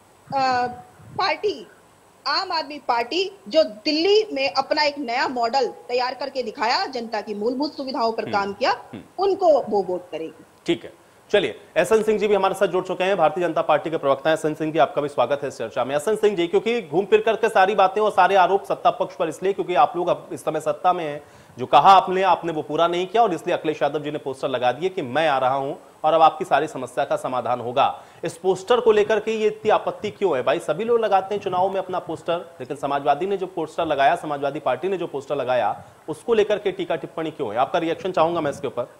पार्टी आम आदमी पार्टी जो दिल्ली में अपना एक नया मॉडल तैयार करके दिखाया, जनता की मूलभूत सुविधाओं पर काम किया, उनको वो वोट करेगी। ठीक है, चलिए एसएन सिंह जी भी हमारे साथ जुड़ चुके हैं, भारतीय जनता पार्टी के प्रवक्ता हैं। एसएन सिंह जी, आपका भी स्वागत है इस चर्चा में। एसएन सिंह जी, क्योंकि घूम फिर करके सारी बातें और सारे आरोप सत्ता पक्ष पर इसलिए क्योंकि आप लोग इस समय सत्ता में हैं, जो कहा आपने आपने वो पूरा नहीं किया और इसलिए अखिलेश यादव जी ने पोस्टर लगा दिए कि मैं आ रहा हूं और अब आपकी सारी समस्या का समाधान होगा। इस पोस्टर को लेकर के ये इतनी आपत्ति क्यों है? भाई सभी लोग लगाते हैं चुनाव में अपना पोस्टर, लेकिन समाजवादी ने जो पोस्टर लगाया, समाजवादी पार्टी ने जो पोस्टर लगाया, उसको लेकर के टीका टिप्पणी क्यों है? आपका रिएक्शन चाहूंगा मैं इसके ऊपर।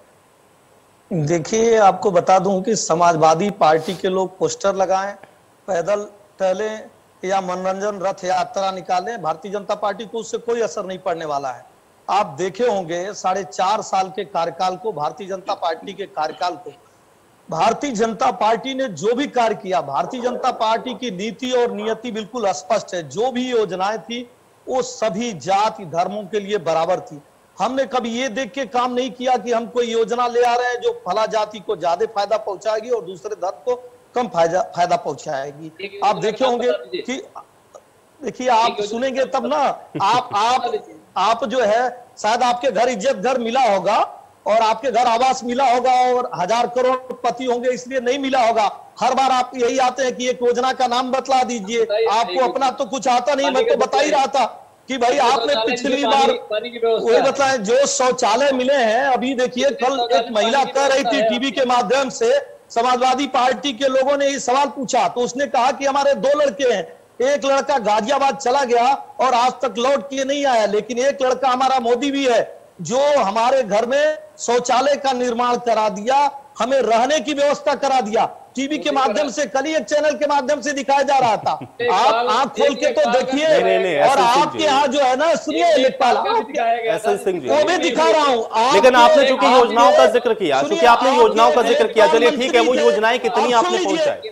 देखिए, आपको बता दूं कि समाजवादी पार्टी के लोग पोस्टर लगाएं, पैदल टहले या मनोरंजन रथ यात्रा निकालें, भारतीय जनता पार्टी को उससे कोई असर नहीं पड़ने वाला है। आप देखे होंगे साढ़े चार साल के कार्यकाल को, भारतीय जनता पार्टी के कार्यकाल को, भारतीय जनता पार्टी ने जो भी कार्य किया, भारतीय जनता पार्टी की नीति और नियति बिल्कुल स्पष्ट है। जो भी योजनाएं थी वो सभी जाति धर्मों के लिए बराबर थी। हमने कभी ये देख के काम नहीं किया कि हम कोई योजना ले आ रहे हैं जो फला जाति को ज्यादा फायदा पहुंचाएगी और दूसरे धर्म को कम फायदा फायदा पहुंचाएगी। आप देखे होंगे कि देखिए, आप सुनेंगे तब ना, आप आप आप जो है शायद आपके घर इज्जत घर मिला होगा और आपके घर आवास मिला होगा और हजार करोड़पति होंगे इसलिए नहीं मिला होगा। हर बार आप यही आते हैं कि एक योजना का नाम बतला दीजिए, आपको अपना तो कुछ आता नहीं। मैं तो बता ही रहा था कि भाई आपने पिछली बार वही बताया, जो शौचालय मिले हैं। अभी देखिए, कल एक महिला कह रही थी टीवी के माध्यम से, समाजवादी पार्टी के लोगों ने ये सवाल पूछा तो उसने कहा कि हमारे दो लड़के हैं, एक लड़का गाजियाबाद चला गया और आज तक लौट के नहीं आया, लेकिन एक लड़का हमारा मोदी भी है जो हमारे घर में शौचालय का निर्माण करा दिया, हमें रहने की व्यवस्था करा दिया। टीवी के माध्यम से, कल ही एक चैनल के माध्यम से दिखाया जा रहा था। आप आंख खोल के तो देखिए, और आपके यहाँ जो है ना, सुनिए लेखपाल, वो भी दिखा रहा हूँ। लेकिन आपने चूंकि योजनाओं का जिक्र किया, चूंकि आपने योजनाओं का जिक्र किया, चलिए ठीक है, वो योजनाएं कितनी आपने पहुंचाई,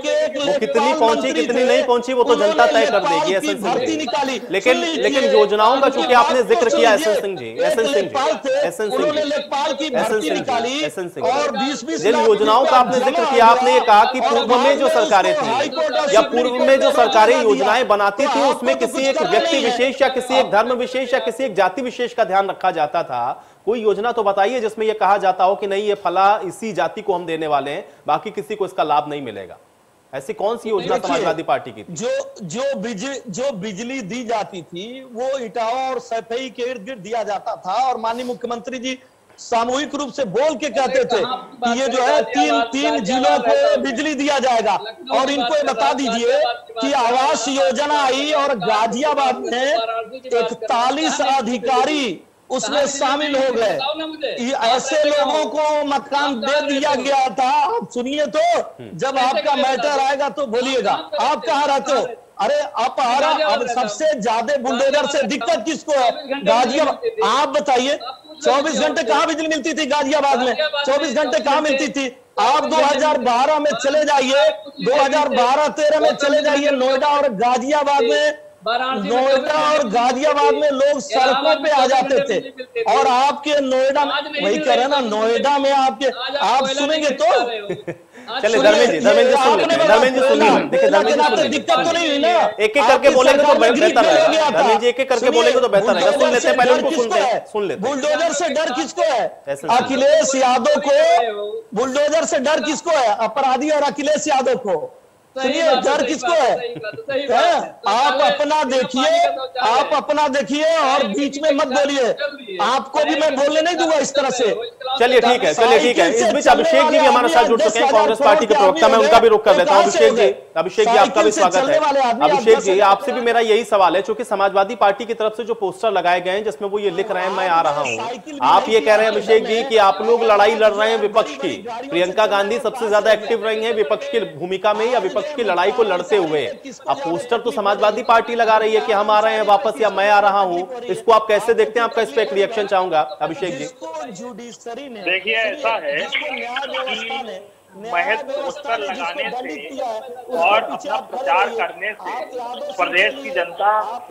वो कितनी पहुंची कितनी नहीं पहुंची वो तो जनता तय कर देगी। एसएन सिंह जी, लेकिन लेकिन योजनाओं का चूंकि आपने जिक्र किया, SN Singh ji, SN Singh ji, SN Singh ji, SN Singh ji, SN Singh ji, जिन योजनाओं का आपने जिक्र किया, आपने कहा कि पूर्व में जो सरकारें थी या पूर्व में जो सरकारें योजनाएं बनाती थी उसमें किसी एक व्यक्ति विशेष या किसी एक धर्म विशेष या किसी एक जाति विशेष का ध्यान रखा जाता था। कोई योजना तो बताइए जिसमें यह कहा जाता हो कि नहीं, ये फला इसी जाति को हम देने वाले हैं, बाकी किसी को इसका लाभ नहीं मिलेगा। ऐसी कौन सी योजना समाजवादी पार्टी की थी? जो जो बिजली जो बिजली दी जाती थी वो इटावा और सैफई के इर्द गिर्द दिया जाता था, और माननीय मुख्यमंत्री जी सामूहिक रूप से बोल के कहते थे कि ये जो है तीन तीन जिलों को बिजली दिया जाएगा। और इनको बता दीजिए कि आवास योजना आई और गाजियाबाद में इकतालीस अधिकारी उसमें शामिल हो गए। ऐसे लोगों को मकान दे दिया गया था। आप सुनिए तो, जब आपका मैटर आएगा तो बोलिएगा। आप कहाँ रहते हो? अरे आप अब सबसे ज्यादा बुलडोजर से दिक्कत किसको है? गाजियाबाद। आप बताइए, चौबीस घंटे कहाँ बिजली मिलती थी गाजियाबाद में? चौबीस घंटे कहाँ मिलती थी? आप दो हज़ार बारह में चले जाइए, दो हज़ार बारह तेरह में चले जाइए, नोएडा और गाजियाबाद में, नोएडा और गाजियाबाद में लोग सड़कों पे आ जाते थे। और आपके नोएडा में, वही कह रहे ना, नोएडा में आपके, आप सुनेंगे तो चले धर्मेंद्र जी, धर्मेंद्र जी सुन लेते हैं, धर्मेंद्र जी सुन लेते हैं। देखिए धर्मेंद्र जी, दिक्कत तो नहीं हुई ना, एक एक करके बोलेंगे तो बेहतर रहेगा। धर्मेंद्र जी एक एक करके बोलेंगे तो बेहतर रहेगा। सुन लेते हैं, पहले उनको सुनते हैं, सुन लेते हैं। बुलडोजर से डर किसको है? अखिलेश यादव को बुलडोजर से डर किसको है? अपराधी और अखिलेश यादव को। सुनिए, डर किसको है? आप अपना देखिए, आप अपना देखिए और बीच में मत बोलिए। आपको भी मैं बोलने नहीं दूंगा इस तरह से। चलिए ठीक है, चलिए ठीक है। इस बीच अभिषेक जी भी हमारे साथ जुड़ चुके हैं, कांग्रेस पार्टी के प्रवक्ता। मैं उनका भी रुख कर लेता हूं। अभिषेक जी, अभिषेक जी आपका भी स्वागत है। अभिषेक जी, आपसे भी मेरा यही सवाल है, चूंकि समाजवादी पार्टी की तरफ से जो पोस्टर लगाए गए हैं जिसमें वो ये लिख रहे हैं मैं आ रहा हूं, आप ये कह रहे हैं अभिषेक जी कि आप लोग लड़ाई लड़ रहे हैं विपक्ष की। प्रियंका गांधी सबसे ज्यादा एक्टिव रही है विपक्ष की भूमिका में या विपक्ष की लड़ाई को लड़ते हुए। अब पोस्टर तो समाजवादी पार्टी लगा रही है कि हम आ रहे हैं वापस या मैं आ रहा हूं, इसको आप कैसे देखते हैं? आपका इस पे एक रिएक्शन चाहूंगा अभिषेक जी। देखिए, ऐसा है महज पोस्टर लगाने से और अपना प्रचार करने से प्रदेश की जनता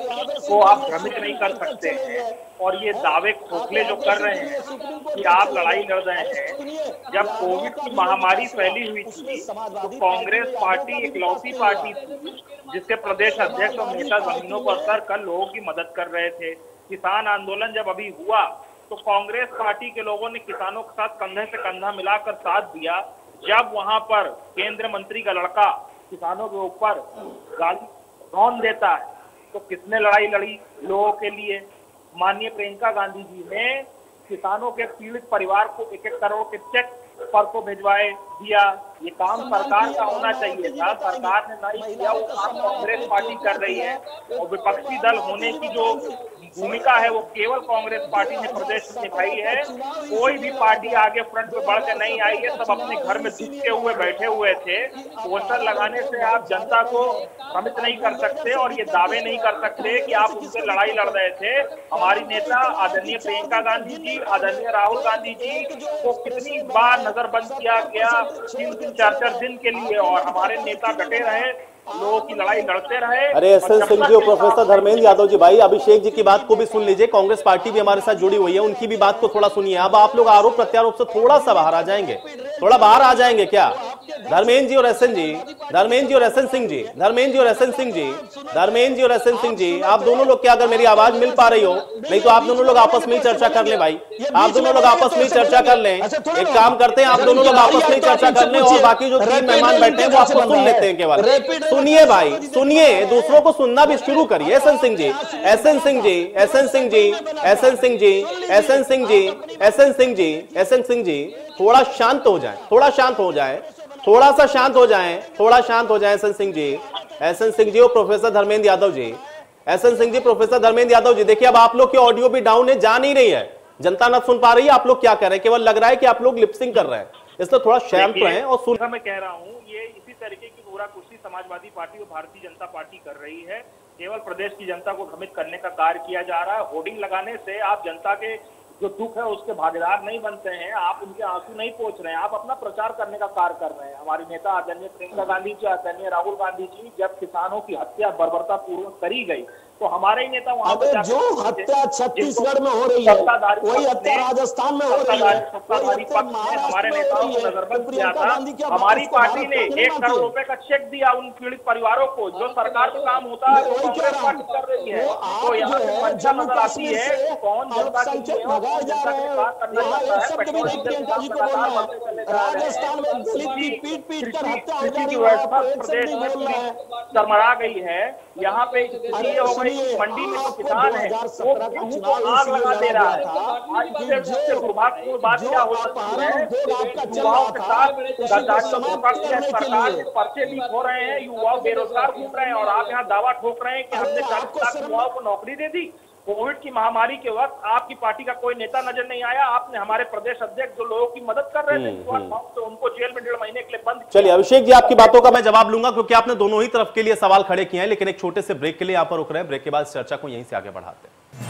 को आप भ्रमित नहीं कर सकते हैं। और ये दावे खोखले जो कर रहे हैं कि आप लड़ाई लड़ रहे हैं, जब कोविड की महामारी फैली हुई थी तो कांग्रेस पार्टी इकलौती पार्टी थी जिसके प्रदेश अध्यक्ष और नेता जमीनों पर उतर कर लोगों की मदद कर रहे थे। किसान आंदोलन जब अभी हुआ तो कांग्रेस पार्टी के लोगों ने किसानों के साथ कंधे से कंधा मिलाकर साथ दिया। जब वहां पर केंद्र मंत्री का लड़का किसानों के ऊपर गाली रौन देता है तो किसने लड़ाई लड़ी लोगों के लिए? माननीय प्रियंका गांधी जी ने किसानों के पीड़ित परिवार को एक एक करोड़ के चेक पर को भिजवाए दिया। ये काम सरकार का होना चाहिए था, सरकार ने नहीं किया। वो काम कांग्रेस पार्टी कर रही है और विपक्षी दल होने की जो भूमिका है वो केवल कांग्रेस पार्टी ने प्रदेश में निभाई है। कोई भी पार्टी आगे फ्रंट पे बढ़ के नहीं आई है, सब अपने घर में दुखते हुए बैठे हुए थे। पोस्टर लगाने से आप जनता को भ्रमित नहीं कर सकते और ये दावे नहीं कर सकते कि आप उनसे लड़ाई लड़ रहे थे। हमारी नेता आदरणीय प्रियंका गांधी जी, आदरणीय राहुल गांधी जी को कितनी बार नजरबंद किया गया तीन तीन चार चार दिन के लिए, और हमारे नेता डटे रहे, लोगों की लड़ाई लड़ते रहे। अरे एस एन सिंह जी और प्रोफेसर धर्मेंद्र यादव जी, भाई अभिषेक जी की बात को भी सुन लीजिए। कांग्रेस पार्टी भी हमारे साथ जुड़ी हुई है, उनकी भी बात को थोड़ा सुनिए। अब आप लोग आरोप प्रत्यारोप से थोड़ा सा बाहर आ जाएंगे, थोड़ा बाहर आ जाएंगे क्या? धर्मेंद्र जी और एस एन जी, धर्मेंद्र जी और एस एन सिंह जी, धर्मेंद्र जी और एस एन सिंह जी, धर्मेंद्र जी और एस एन सिंह जी, आप दोनों लोग क्या, अगर मेरी आवाज मिल पा रही हो, नहीं तो आप दोनों लोग आपस में ही चर्चा कर ले। भाई आप दोनों लोग आपस में ही चर्चा कर लें। एक काम करते हैं, आप दोनों लोग आपस में ही चर्चा कर लें और बाकी जो तीन मेहमान बैठे हैं वो आपको सुन लेते हैं। केवल सुनिए भाई, सुनिए, दूसरों को सुनना भी शुरू करिए। S N Singh ji, S N Singh ji, S N Singh ji, S N Singh ji, S N Singh ji, S N Singh ji, S N Singh ji, थोड़ा शांत हो जाए, थोड़ा शांत हो जाए, थोड़ा सा शांत हो जाए, थोड़ा शांत हो जाए। S N Singh ji, S N Singh ji और professor Dharmendra Yadav ji, S N Singh ji, professor Dharmendra Yadav ji, देखिए अब आप लोग की ऑडियो भी डाउन है, जा नहीं रही है, जनता ना सुन पा रही है आप लोग क्या कर रहे हैं। केवल लग रहा है कि आप लोग लिपसिंग कर रहे हैं, इसलिए थोड़ा शांत रहें और सुन। मैं कह रहा हूँ ये इसी तरीके की पूरा कुर्सी समाजवादी पार्टी और भारतीय जनता पार्टी कर रही है। केवल प्रदेश की जनता को भ्रमित करने का कार्य किया जा रहा है। होर्डिंग लगाने से आप जनता के जो दुख है उसके भागीदार नहीं बनते हैं, आप उनके आंसू नहीं पोंछ रहे हैं, आप अपना प्रचार करने का कार्य कर रहे हैं। हमारी नेता आदरणीय प्रियंका गांधी जी, आदरणीय राहुल गांधी जी, जब किसानों की हत्या बर्बरता पूर्वक करी गई तो हमारे ही नेता वहां पर जो हत्या छत्तीसगढ़ में हो रही है वही हत्या राजस्थान में हो रही है। सत्ताधारी पक्ष ने हमारे नेताओं को नजरबंद किया था। हमारी पार्टी ने एक करोड़ रुपए का चेक दिया उन पीड़ित परिवारों को, जो सरकार का काम होता है वो कांग्रेस पार्टी कर रही है। तो यहाँ पे मंशा नजर आती है कौन जनता के लिए भगाए जा रहे हैं। राजस्थान में दलित की पीट पीट कर हत्या हो जा रही है, प्रदेश में पूरी चरमरा गई है। यहाँ पे हो गई मंडी में जो किसान है वो गेहूं को आग लगा दे रहा है। आज सबसे दुर्भाग्यपूर्ण बात क्या हो सकती है, युवाओं के साथ गद्दारी और धोखा किया सरकार के पर्चे लीक हो रहे हैं, युवा बेरोजगार घूम रहे हैं और आप यहाँ दावा ठोक रहे हैं कि हमने चालीस लाख युवाओं को नौकरी दे दी। कोविड की महामारी के वक्त आपकी पार्टी का कोई नेता नजर नहीं आया। आपने हमारे प्रदेश अध्यक्ष जो लोगों की मदद कर रहे थे तो उनको जेल में डेढ़ महीने के लिए बंद। चलिए अभिषेक जी, आपकी बातों का मैं जवाब लूंगा क्योंकि आपने दोनों ही तरफ के लिए सवाल खड़े किए हैं, लेकिन एक छोटे से ब्रेक के लिए यहाँ पर रुक रहे हैं। ब्रेक के बाद चर्चा को यहीं से आगे बढ़ाते हैं।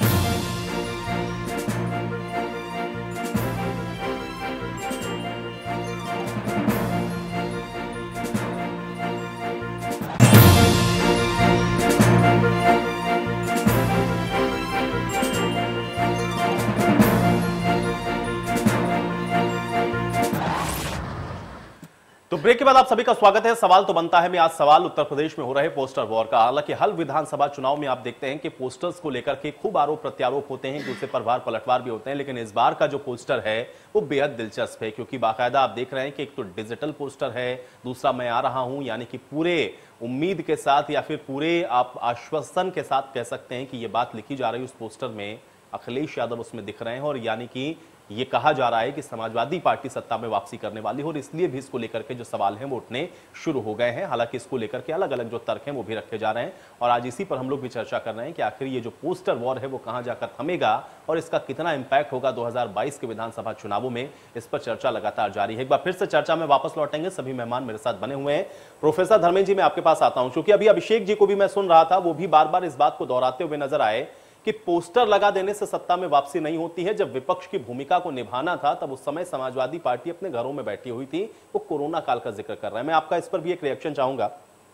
तो ब्रेक के बाद आप सभी का स्वागत है। सवाल तो बनता है, मैं आज सवाल उत्तर प्रदेश में हो रहे पोस्टर वॉर का। हालांकि हर विधानसभा चुनाव में आप देखते हैं कि पोस्टर्स को लेकर के खूब आरोप प्रत्यारोप होते हैं, दूसरे पर वार पलटवार भी होते हैं, लेकिन इस बार का जो पोस्टर है वो बेहद दिलचस्प है क्योंकि बाकायदा आप देख रहे हैं कि एक तो डिजिटल पोस्टर है, दूसरा मैं आ रहा हूं, यानी कि पूरे उम्मीद के साथ या फिर पूरे आप आश्वासन के साथ कह सकते हैं कि ये बात लिखी जा रही है उस पोस्टर में। अखिलेश यादव उसमें दिख रहे हैं और यानी कि ये कहा जा रहा है कि समाजवादी पार्टी सत्ता में वापसी करने वाली है और इसलिए भी इसको लेकर के जो सवाल हैं वो उठने शुरू हो गए हैं। हालांकि इसको लेकर के अलग अलग जो तर्क हैं वो भी रखे जा रहे हैं और आज इसी पर हम लोग भी चर्चा कर रहे हैं कि आखिर ये जो पोस्टर वॉर है वो कहां जाकर थमेगा और इसका कितना इंपैक्ट होगा दो हजार बाईस के विधानसभा चुनावों में। इस पर चर्चा लगातार जारी है। एक बार फिर से चर्चा में वापस लौटेंगे, सभी मेहमान मेरे साथ बने हुए हैं। प्रोफेसर धर्मेंद्र जी, मैं आपके पास आता हूं क्योंकि अभी अभिषेक जी को भी मैं सुन रहा था, वो भी बार बार इस बात को दोहराते हुए नजर आए कि पोस्टर लगा देने से सत्ता में वापसी नहीं होती है। जब विपक्ष की भूमिका को निभाना था तब उस समय समाजवादी पार्टी अपने घरों में बैठी हुई थी। वो कोरोना काल का जिक्र कर रहा है। मैं आपका इस पर भी एक रिएक्शन चाहूंगा।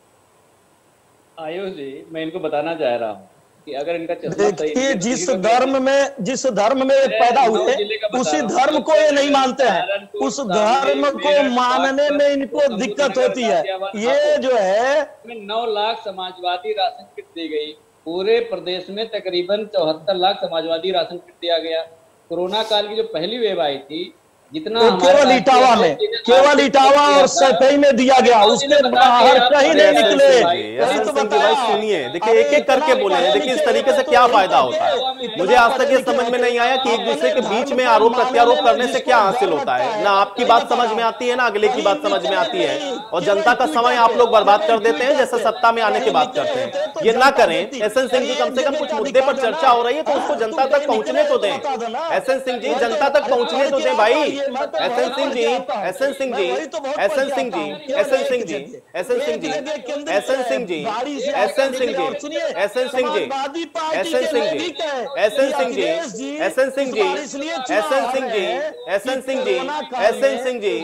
आयुष जी, मैं इनको बताना चाह रहा हूँ कि अगर इनका देखिए, जिस धर्म में जिस धर्म में पैदा हुए उसी धर्म को ये नहीं मानते हैं, उस धर्म को मानने में इनको दिक्कत होती है। ये जो है नौ लाख समाजवादी राशन किट दी गई, पूरे प्रदेश में तकरीबन चौहत्तर लाख समाजवादी राशन किट दिया गया। कोरोना काल की जो पहली वेव आई थी, जितना तो केवल इटावा में केवल इटावा और सफाई में दिया गया, उसके बाहर कहीं नहीं निकले। तो भाई सुनिए, देखिए एक एक करके बोले, देखिए इस तरीके से क्या फायदा होता है। मुझे आज तक ये समझ में नहीं आया कि एक दूसरे के बीच में आरोप प्रत्यारोप करने से क्या हासिल होता है। ना आपकी बात समझ में आती है, ना अगले की बात समझ में आती है, और जनता का समय आप लोग बर्बाद कर देते हैं जैसे सत्ता में आने की बात करते हैं। ये ना करें। एसएन सिंह जी, कम से कम कुछ मुद्दे पर चर्चा हो रही है तो उसको जनता तक पहुंचने तो दें। एसएन सिंह जी, जनता तक पहुंचने तो दें भाई। S N Singh ji, SN Singh ji, SN Singh ji, SN Singh ji, SN Singh ji, SN Singh ji, SN Singh ji, SN Singh ji, SN Singh ji, SN Singh ji, SN Singh ji, SN Singh ji, SN Singh ji, SN Singh ji,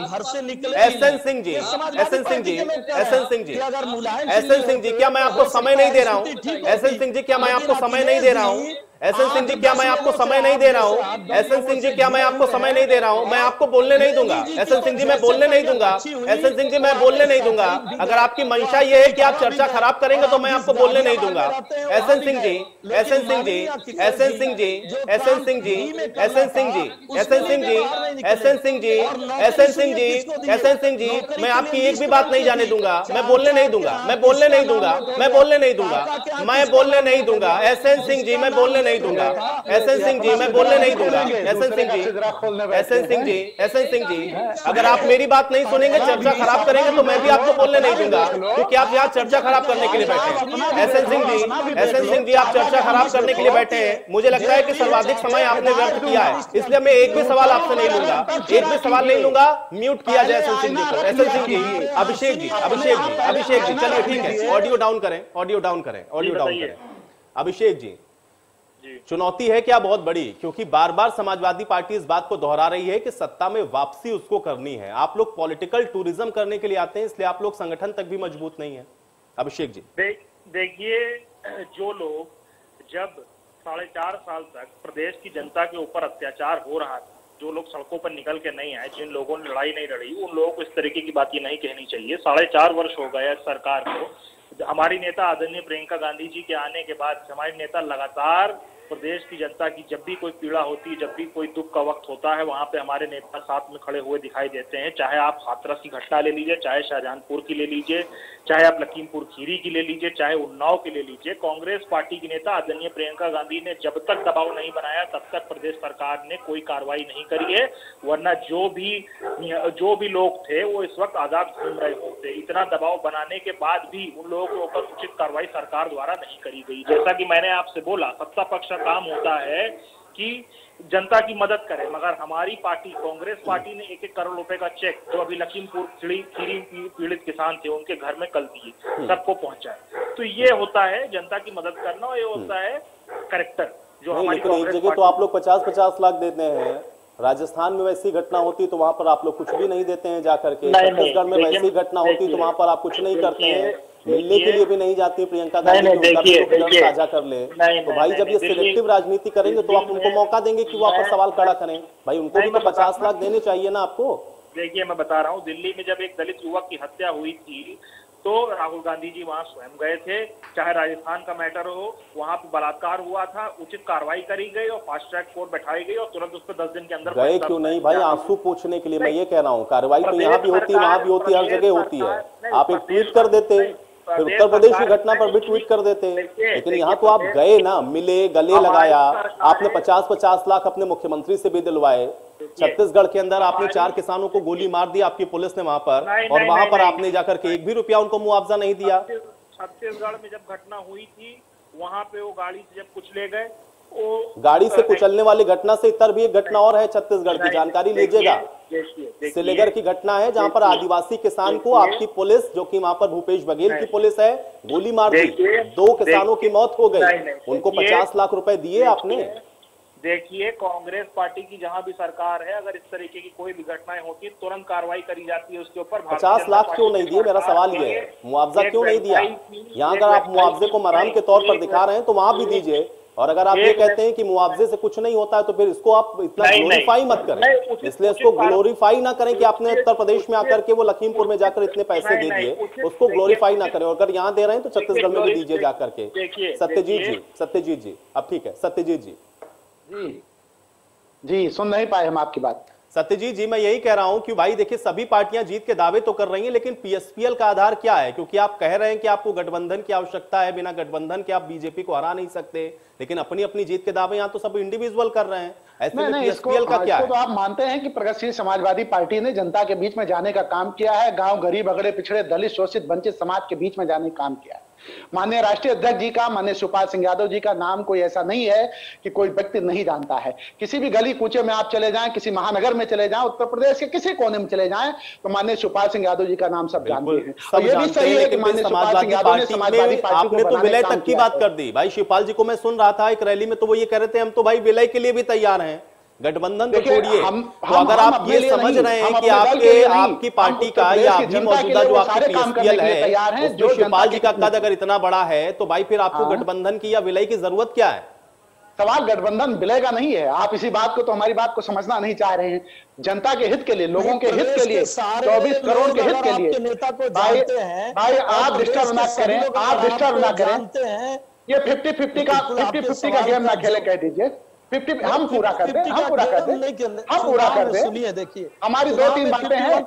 SN Singh ji, SN Singh ji, SN Singh ji, SN Singh ji, क्या मैं आपको समय नहीं दे रहा हूँ? एसएन सिंह जी, क्या मैं आपको समय नहीं दे रहा हूँ? एसएन सिंह जी, क्या मैं आपको समय नहीं दे रहा हूँ? एसएन सिंह जी, क्या मैं आपको समय नहीं दे रहा हूँ? मैं आपको बोलने नहीं दूंगा। एसएन सिंह जी, मैं बोलने नहीं दूंगा। एसएन सिंह जी, मैं बोलने नहीं दूंगा। अगर आपकी मंशा ये है कि आप चर्चा खराब करेंगे तो मैं आपको बोलने नहीं दूंगा। S N Singh ji, SN Singh ji, SN Singh ji, SN Singh ji, SN Singh ji, SN Singh ji, SN Singh ji, SN Singh ji, SN Singh ji, मैं आपकी एक भी बात नहीं जाने दूंगा। मैं बोलने नहीं दूंगा। मैं बोलने नहीं दूंगा। मैं बोलने नहीं दूंगा। मैं बोलने नहीं दूंगा। एसएन सिंह जी, मैं बोलने नहीं दूंगा। एसएन सिंह जी, मैं बोलने नहीं दूंगा। S N Singh ji, SN Singh ji, SN Singh ji, अगर आप मेरी बात नहीं सुनेंगे, चर्चा खराब करेंगे तो मैं भी आपको बोलने नहीं दूंगा, क्योंकि आप यहाँ चर्चा खराब करने के लिए बैठे हैं। एसएन सिंह जी, एसएन सिंह जी, आप चर्चा खराब करने के लिए बैठे हैं। मुझे लगता है कि सर्वाधिक समय आपने व्यर्थ किया है, इसलिए मैं एक भी सवाल आपसे नहीं लूंगा। एक भी सवाल नहीं लूंगा। म्यूट किया जाए एसएन सिंह जी को। एसएन सिंह जी, अभिषेक जी, अभिषेक जी, अभिषेक जी, चलिए ठीक है, ऑडियो डाउन करें, ऑडियो डाउन करें, ऑडियो डाउन करें। अभिषेक जी, चुनौती है क्या बहुत बड़ी, क्योंकि बार बार समाजवादी पार्टी इस बात को दोहरा रही है कि सत्ता में वापसी उसको करनी है। आप लोग पॉलिटिकल टूरिज्म करने के लिए आते हैं, इसलिए आप लोग संगठन तक भी मजबूत नहीं है। अभिषेक जी, देखिए, जो लोग जब साढ़े चार साल तक प्रदेश की जनता के ऊपर अत्याचार हो रहा था, जो लोग सड़कों पर निकल के नहीं आए, जिन लोगों ने लड़ाई नहीं लड़ी, उन लोगों को इस तरीके की बात ये नहीं कहनी चाहिए। साढ़े चार वर्ष हो गए सरकार को। हमारी नेता आदरणीय प्रियंका गांधी जी के आने के बाद हमारी नेता लगातार प्रदेश की जनता की जब भी कोई पीड़ा होती है, जब भी कोई दुख का वक्त होता है, वहां पे हमारे नेता साथ में खड़े हुए दिखाई देते हैं। चाहे आप हाथरस की घटना ले लीजिए, चाहे शाहजहांपुर की ले लीजिए, चाहे आप लखीमपुर खीरी की ले लीजिए, चाहे उन्नाव की ले लीजिए, कांग्रेस पार्टी की नेता आदरणीय प्रियंका गांधी ने जब तक दबाव नहीं बनाया तब तक प्रदेश सरकार ने कोई कार्रवाई नहीं करी है। वरना जो भी जो भी लोग थे वो इस वक्त आजाद घूम रहे होते। इतना दबाव बनाने के बाद भी उन लोगों के ऊपर उचित कार्रवाई सरकार द्वारा नहीं करी गई। जैसा कि मैंने आपसे बोला, सत्ता पक्ष का काम होता है कि जनता की मदद करे, मगर हमारी पार्टी कांग्रेस पार्टी ने एक एक करोड़ रुपए का चेक जो अभी लखीमपुर खीरी पीड़ित किसान थे उनके घर में कल दिए, सबको पहुंचाए। तो ये होता है जनता की मदद करना, और ये होता है करेक्टर जो हमारी कांग्रेस। एक जगह तो आप लोग पचास पचास लाख देते हैं, राजस्थान में वैसी घटना होती तो वहां पर आप लोग कुछ भी नहीं देते हैं जाकर के। छत्तीसगढ़ में वैसी घटना होती तो वहां पर आप कुछ नहीं करते हैं, मिलने के लिए भी नहीं जाती प्रियंका गांधी को साझा कर ले। तो भाई जब ये सिलेक्टिव राजनीति करेंगे तो आप उनको मौका देंगे कि वो आपका सवाल खड़ा करें। भाई उनको भी तो पचास लाख देने चाहिए ना आपको। देखिए, मैं बता रहा हूँ, दिल्ली में जब एक दलित युवक की हत्या हुई थी तो राहुल गांधी जी वहां स्वयं गए थे। चाहे राजस्थान का मैटर हो, वहां पर बलात्कार हुआ था, उचित कार्रवाई करी गई और फास्ट ट्रैक कोर्ट बैठाई गई और तुरंत उस पर दस दिन के अंदर गए क्यों नहीं भाई? आंसू पोंछने के लिए मैं ये कह रहा हूँ, कार्रवाई तो यहाँ भी होती है, वहां भी होती है, हर जगह होती है। आप एक ट्वीट कर देते, फिर उत्तर प्रदेश की घटना पर भी ट्वीट कर देते, लेकिन यहाँ तो आप गए ना, मिले, गले लगाया, आपने पचास पचास लाख अपने मुख्यमंत्री से भी दिलवाए। छत्तीसगढ़ के अंदर आपने चार किसानों को गोली मार दी आपकी पुलिस ने वहां पर, और वहां पर आपने जाकर के एक भी रुपया उनको मुआवजा नहीं दिया। छत्तीसगढ़ में जब घटना हुई थी वहां पे वो गाड़ी से जब कुछ ले गए, वो गाड़ी से कुचलने वाली घटना से इतर भी एक घटना और है छत्तीसगढ़ की, जानकारी लीजिएगा। सिलेगर की घटना है जहां पर आदिवासी किसान को आपकी पुलिस, जो कि वहां पर भूपेश बघेल की पुलिस है, गोली मार दी, दो किसानों की मौत हो गई, उनको पचास लाख रुपए दिए आपने। देखिए, कांग्रेस पार्टी की जहां भी सरकार है, अगर इस तरीके की कोई भी घटनाएं होती है तुरंत कार्रवाई करी जाती है उसके ऊपर। पचास लाख क्यों नहीं दिए, मेरा सवाल ये है, मुआवजा क्यों नहीं दिया? यहाँ अगर आप मुआवजे को मराम के तौर पर दिखा रहे हैं तो वहां भी दीजिए, और अगर आप ये कहते हैं कि मुआवजे से कुछ नहीं होता है तो फिर इसको आप इतना ग्लोरीफाई मत करें, इसलिए इसको ग्लोरीफाई ना करें कि आपने उत्तर प्रदेश में आकर के वो लखीमपुर में जाकर इतने पैसे दे दिए, उसको ग्लोरीफाई ना करें। और अगर यहाँ दे रहे हैं तो छत्तीसगढ़ में भी दीजिए जाकर के। सत्यजीत जी, सत्यजीत जी, अब ठीक है, सत्यजीत जी जी जी सुन नहीं पाए हम आपकी बात। सत्यजीत जी, मैं यही कह रहा हूं कि भाई देखिए, सभी पार्टियां जीत के दावे तो कर रही हैं, लेकिन पीएसपीएल का आधार क्या है? क्योंकि आप कह रहे हैं कि आपको गठबंधन की आवश्यकता है, बिना गठबंधन के आप बीजेपी को हरा नहीं सकते, लेकिन अपनी अपनी जीत के दावे यहां तो सब इंडिविजुअल कर रहे हैं। ऐसे में पीएसपीएल का क्या है? तो आप मानते हैं कि प्रगतिशील समाजवादी पार्टी ने जनता के बीच में जाने का काम किया है, गांव गरीब अगड़े पिछड़े दलित शोषित वंचित समाज के बीच में जाने का काम किया है। माननीय राष्ट्रीय अध्यक्ष जी का, माननीय शिवपाल सिंह यादव जी का नाम कोई ऐसा नहीं है कि कोई व्यक्ति नहीं जानता है। किसी भी गली कूचे में आप चले जाएं, किसी महानगर में चले जाएं, उत्तर प्रदेश के किसी कोने में चले जाएं, तो माननीय शिवपाल सिंह यादव जी का नाम सब जानते हैं। और ये भी सही है कि माननीय शिवपाल सिंह यादव ने समाजवादी पार्टी आपने तो विलय तक की बात कर दी। भाई शिवपाल जी को मैं सुन रहा था एक रैली में, तो वो ये कह रहे थे हम तो भाई विलय के लिए भी तैयार हैं, गठबंधन तो छोड़िए। तो अगर आप ये समझ रहे हैं कि आपके आपकी पार्टी का या अभी मौजूदा जो आपकी पीएसपीएल है, उसमें शिवपाल जी का कद अगर इतना बड़ा है, तो भाई फिर आपको गठबंधन की या विलय की जरूरत क्या है? सवाल गठबंधन विलय का नहीं है। आप इसी बात को तो हमारी बात को समझना नहीं चाह रहे हैं। जनता के हित के लिए, लोगों के हित के लिए, चौबीस करोड़ के हित के लिए, भाई भाई आप डिस्टर्ब ना करें, आप डिस्टर्ब ना करें। ये फिफ्टी फिफ्टी का फिफ्टी फिफ्टी का गेम ना खेले, कह दीजिए फिफ्टी। हम पूरा कर दें, हम पूरा कर दें, हम पूरा कर दें। सुनिए, देखिए हमारी दो तीन बातें हैं,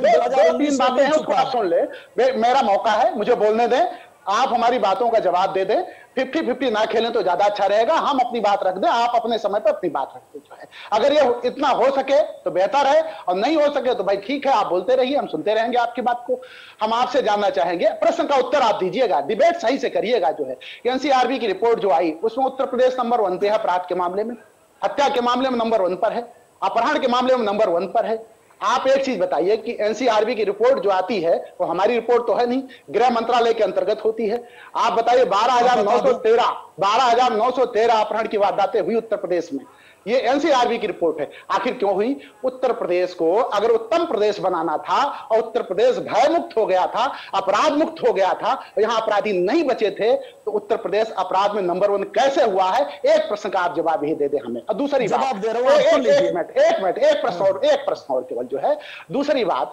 दो तीन बातें हैं, उसको आप सुन ले। मेरा मौका है, मुझे बोलने दें, आप हमारी बातों का जवाब दे दें। फिफ्टी फिफ्टी ना खेलें तो ज्यादा अच्छा रहेगा। हम अपनी बात रख दें, आप अपने समय पर अपनी बात रखते जो है। अगर ये इतना हो सके तो बेहतर है, और नहीं हो सके तो भाई ठीक है, आप बोलते रहिए, हम सुनते रहेंगे आपकी बात को। हम आपसे जानना चाहेंगे, प्रश्न का उत्तर आप दीजिएगा, डिबेट सही से करिएगा। जो है एनसीआरबी की रिपोर्ट जो आई, उसमें उत्तर प्रदेश नंबर वन पे है, अपराध के मामले में, हत्या के मामले में नंबर वन पर है, अपहरण के मामले में नंबर वन पर है। आप एक चीज बताइए कि एनसीआरबी की रिपोर्ट जो आती है वो हमारी रिपोर्ट तो है नहीं, गृह मंत्रालय के अंतर्गत होती है। आप बताइए, बारह हजार नौ सौ तेरह बारह हजार नौ सौ तेरह अपहरण की वारदातें हुई उत्तर प्रदेश में, ये एनसीआरबी की रिपोर्ट है। आखिर क्यों हुई? उत्तर प्रदेश को अगर उत्तम प्रदेश बनाना था और उत्तर प्रदेश भय मुक्त हो गया था, अपराध मुक्त हो गया था, यहां अपराधी नहीं बचे थे, तो उत्तर प्रदेश अपराध में नंबर वन कैसे हुआ है? एक प्रश्न का आप जवाब ही दे दे हमें। और दूसरी बात, एक मिनट एक मिनट एक प्रश्न और एक प्रश्न और केवल जो है, दूसरी बात,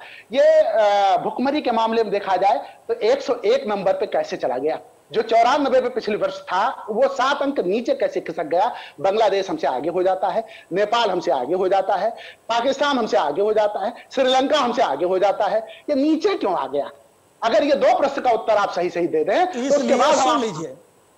ये भुखमरी के मामले में देखा जाए तो एक सौ एक नंबर पे कैसे चला गया? जो चौरानबे पे पिछले वर्ष था, वो सात अंक नीचे कैसे खिसक गया? बांग्लादेश हमसे आगे हो जाता है, नेपाल हमसे आगे हो जाता है, पाकिस्तान हमसे आगे हो जाता है, श्रीलंका हमसे आगे हो जाता है, ये नीचे क्यों आ गया? अगर ये दो प्रश्न का उत्तर आप सही सही दे दें तो उसके बाद सुन लीजिए,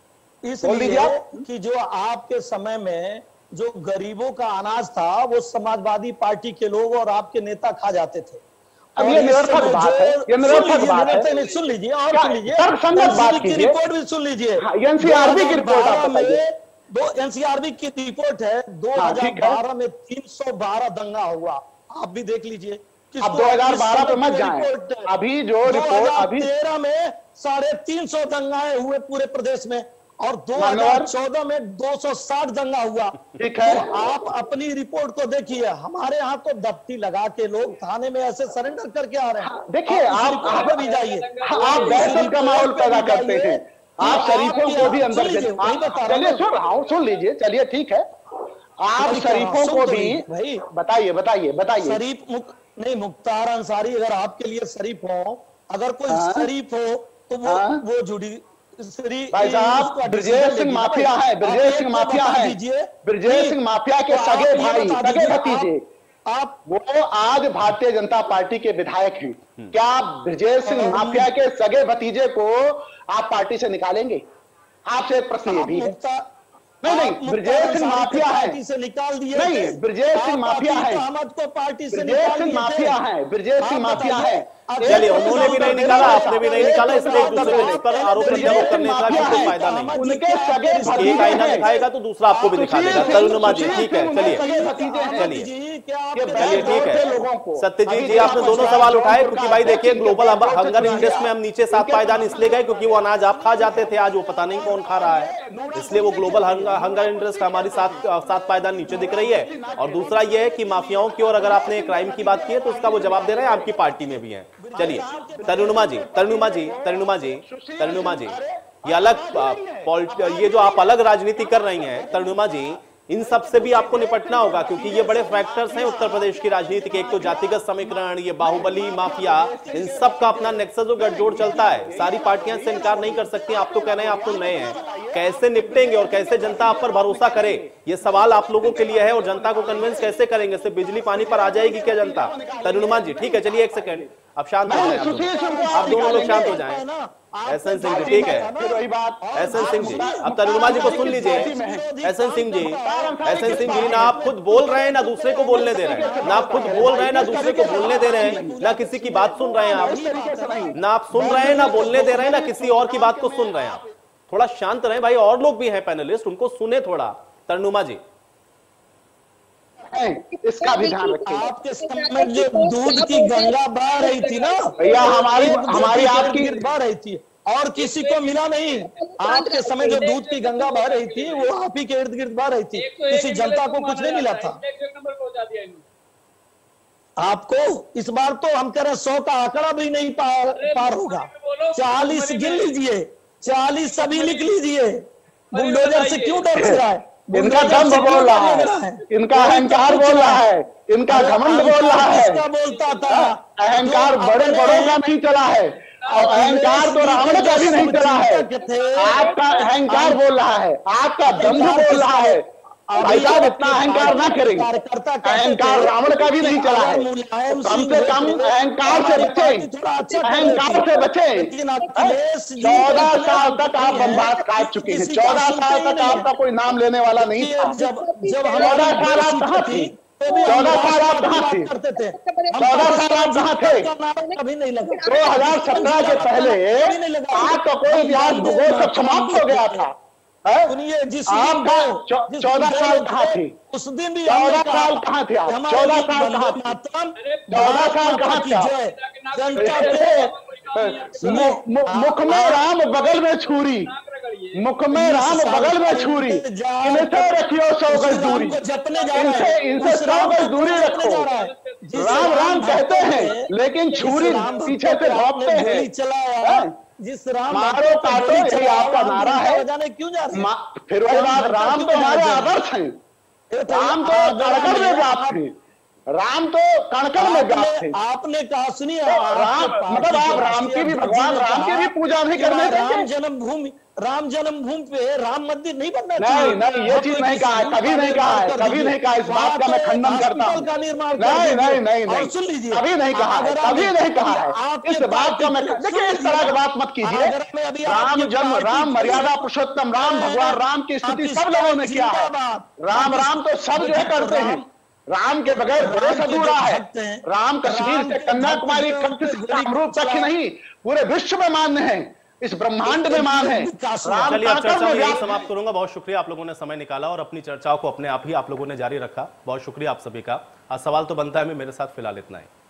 इसलिए कि जो आपके समय में जो गरीबों का अनाज था वो समाजवादी पार्टी के लोग और आपके नेता खा जाते थे। अब ये निरर्थक बात है, ये निरर्थक बात है। सुन लीजिए और सुन लीजिए, की रिपोर्ट भी सुन लीजिए, एनसीआरबी की रिपोर्ट आप बताइए। दो एनसीआरबी की रिपोर्ट है, दो हजार बारह में तीन सौ बारह दंगा हुआ, आप भी देख लीजिए। अब दो हजार बारह पे मत जाएं, अभी जो रिपोर्ट अभी तेरह में साढ़े तीन सौ दंगाएं हुए पूरे प्रदेश में, और दो हजार चौदह में दो सौ साठ दंगा हुआ। ठीक है, तो आप अपनी रिपोर्ट को देखिए। हमारे यहाँ तो दफ्ती लगा के लोग थाने में ऐसे सरेंडर करके आ रहे हैं। देखिए, आप आप भी जाइए, आप दहशत का माहौल पैदा करते हैं, आप शरीफों को भी अंदर, चलिए सुन रहा हूँ, सुन लीजिए, चलिए ठीक है, आप शरीफों को भी भाई बताइए बताइए बताइए। शरीफ मुक, नहीं, मुख्तार अंसारी अगर आपके लिए शरीफ हो, अगर कोई शरीफ हो तो वो वो जुड़ी भाई साहब, ब्रजेश सिंह माफिया है, ब्रजेश सिंह माफिया है, ब्रजेश सिंह माफिया के सगे भाई, सगे भतीजे, आप वो आज भारतीय जनता पार्टी के विधायक हैं। क्या ब्रजेश सिंह माफिया के सगे भतीजे को आप पार्टी से निकालेंगे? आपसे एक प्रश्न ये भी है। नहीं नहीं, ब्रजेश सिंह माफिया है, से निकाल दिए नहीं, ब्रजेश सिंह माफिया है, अहमद को पार्टी से ब्रजेश सिंह माफिया है, ब्रजेश सिंह माफिया है। चलिए, उन्होंने भी नहीं निकाला, आपने भी नहीं निकाला, इसलिए एक दूसरे के पर आरोप प्रत्यारोप करने का कोई फायदा नहीं। एक आईना दिखाएगा तो दूसरा आपको भी दिखा देगा। तरुणिमा जी ठीक है, चलिए चलिए चलिए ठीक है। सत्यजीत जी आपने दोनों सवाल उठाए, क्योंकि भाई देखिए ग्लोबल हंगर इंडेक्स में हम नीचे सात पायदान इसलिए गए क्योंकि वो अनाज आप खा जाते थे, आज वो पता नहीं कौन खा रहा है, इसलिए वो ग्लोबल हंगर इंडेक्स का हमारी सात सात पायदान नीचे दिख रही है। और दूसरा ये है कि माफियाओं की और अगर आपने क्राइम की बात की है तो उसका वो जवाब दे रहे हैं, आपकी पार्टी में भी है। चलिए तरुणिमा जी तरुणिमा जी तरुणिमा जी तरुणिमा जी ये अलग ये जो आप अलग राजनीति कर रही हैं तरुणिमा जी, इन सब से भी आपको निपटना होगा, क्योंकि ये बड़े फैक्टर्स हैं उत्तर प्रदेश की राजनीति के। एक तो जातिगत समीकरण, ये बाहुबली माफिया, इन सब का अपना नेक्सस और गठजोड़ चलता है। सारी पार्टियां से इनकार नहीं कर सकती। आप तो कह रहे हैं आप तो नए हैं, कैसे निपटेंगे और कैसे जनता आप पर भरोसा करे, ये सवाल आप लोगों के लिए है। और जनता को कन्विंस कैसे करेंगे? सिर्फ बिजली पानी पर आ जाएगी क्या जनता? तरुणिमा जी ठीक है, चलिए एक सेकेंड, अब शांत हो जाए, आप दोनों लोग शांत हो जाएं। एसएन सिंह जी ठीक है, एसएन सिंह जी अब तरुणिमा जी को सुन लीजिए। एसएन सिंह जी एसएन सिंह जी ना आप खुद बोल रहे हैं ना दूसरे को बोलने दे रहे हैं, ना आप खुद बोल रहे हैं ना दूसरे को बोलने दे रहे हैं, ना किसी की बात सुन रहे हैं आप, ना आप सुन रहे हैं ना बोलने दे रहे हैं, ना किसी और की बात को सुन रहे हैं आप। थोड़ा शांत रहें भाई, और लोग भी हैं पैनलिस्ट, उनको सुने थोड़ा। तरुणिमा जी इसका भी ध्यान रखिए। आपके समय जो दूध की गंगा बह रही थी ना भैया, हमारी हमारी आपकी बह रही थी और किसी को मिला नहीं। आपके समय जो दूध की गंगा बह रही थी वो आप ही के इर्द गिर्द बह रही थी, किसी जनता को कुछ नहीं मिला था। आपको इस बार तो हम कह रहे सौ का आंकड़ा भी नहीं पार पार होगा। चालीस गिन लीजिए, चालीस सभी लिख लीजिए। बुलडोजर से क्यों डर रहा है? इनका दम बोल रहा है, इनका अहंकार बोल रहा है, इनका घमंड बोल रहा है। बोलता था अहंकार बड़े बड़ों का नहीं चला है, और अहंकार तो रावण का भी नहीं चला है। आपका अहंकार बोल रहा है, आपका दम बोल रहा है। भाई साहब इतना अहंकार ना करें, अहंकार रावण का भी नहीं चला है। कम से कम अहंकार से बचे, अहंकार से बचे। चौदह साल तक आप बमबास काट चुके हैं, चौदह साल तक आपका कोई नाम लेने वाला नहीं था। चौदह साल आप कहाँ थे? चौदह साल आप कहाँ थे? चौदह साल आप कहाँ थे? दो हजार सत्रह के पहले आपका कोई इतिहास भूगोल सब समाप्त हो गया था। आपका चौदह साल कहाँ थे? उस दिन भी चौदह साल कहाँ थे आप? चौदह साल कहाँ थे? चौदह साल कहाँ थे? मुख में राम बगल में छुरी, मुख में राम बगल में छुरी, इनसे रखियो सौ गज दूरी, इनसे इनसे सौ गज दूरी रखो। राम राम कहते हैं लेकिन छुरी पीछे से भौंकते हैं। जिस राम मारो काटो यही आपका नारा है। क्यों जा रहे हैं? फिर वही बात, राम तो हमारे आदर्श हैं, राम तो कणकण में व्याप्त थे, राम तो कणकण में व्याप्त थे। आपने कहा सुनिए, राम मतलब आप राम की भी, भगवान राम की भी पूजा नहीं करने देंगे। राम जन्मभूमि राम जन्मभूमि पे राम मंदिर नहीं बनना चाहिए। नहीं नहीं, ये चीज नहीं कहा है, कभी नहीं कहा है, कभी नहीं कहा। इस बात का मैं खंडन करता हूँ। नहीं नहीं नहीं नहीं, सुन लीजिए, कभी नहीं कहा है, कभी नहीं कहा है इस बात का। मैं देखिए इस तरह की बात मत कीजिए। राम जन्म, राम मर्यादा पुरुषोत्तम राम, भगवान राम की स्तुति सब लोगों ने किया है। राम राम तो सब जो है करते हैं। राम के बगैर देश अधूरा है। राम कश्मीर से कन्याकुमारी अमृत तक ही नहीं, पूरे विश्व में मान्य है, इस ब्रह्मांड में मान है। चलिए अब चर्चा में यही समाप्त करूंगा। बहुत शुक्रिया, आप लोगों ने समय निकाला और अपनी चर्चाओं को अपने आप ही आप लोगों ने जारी रखा। बहुत शुक्रिया आप सभी का। आज सवाल तो बनता है, मेरे साथ फिलहाल इतना ही।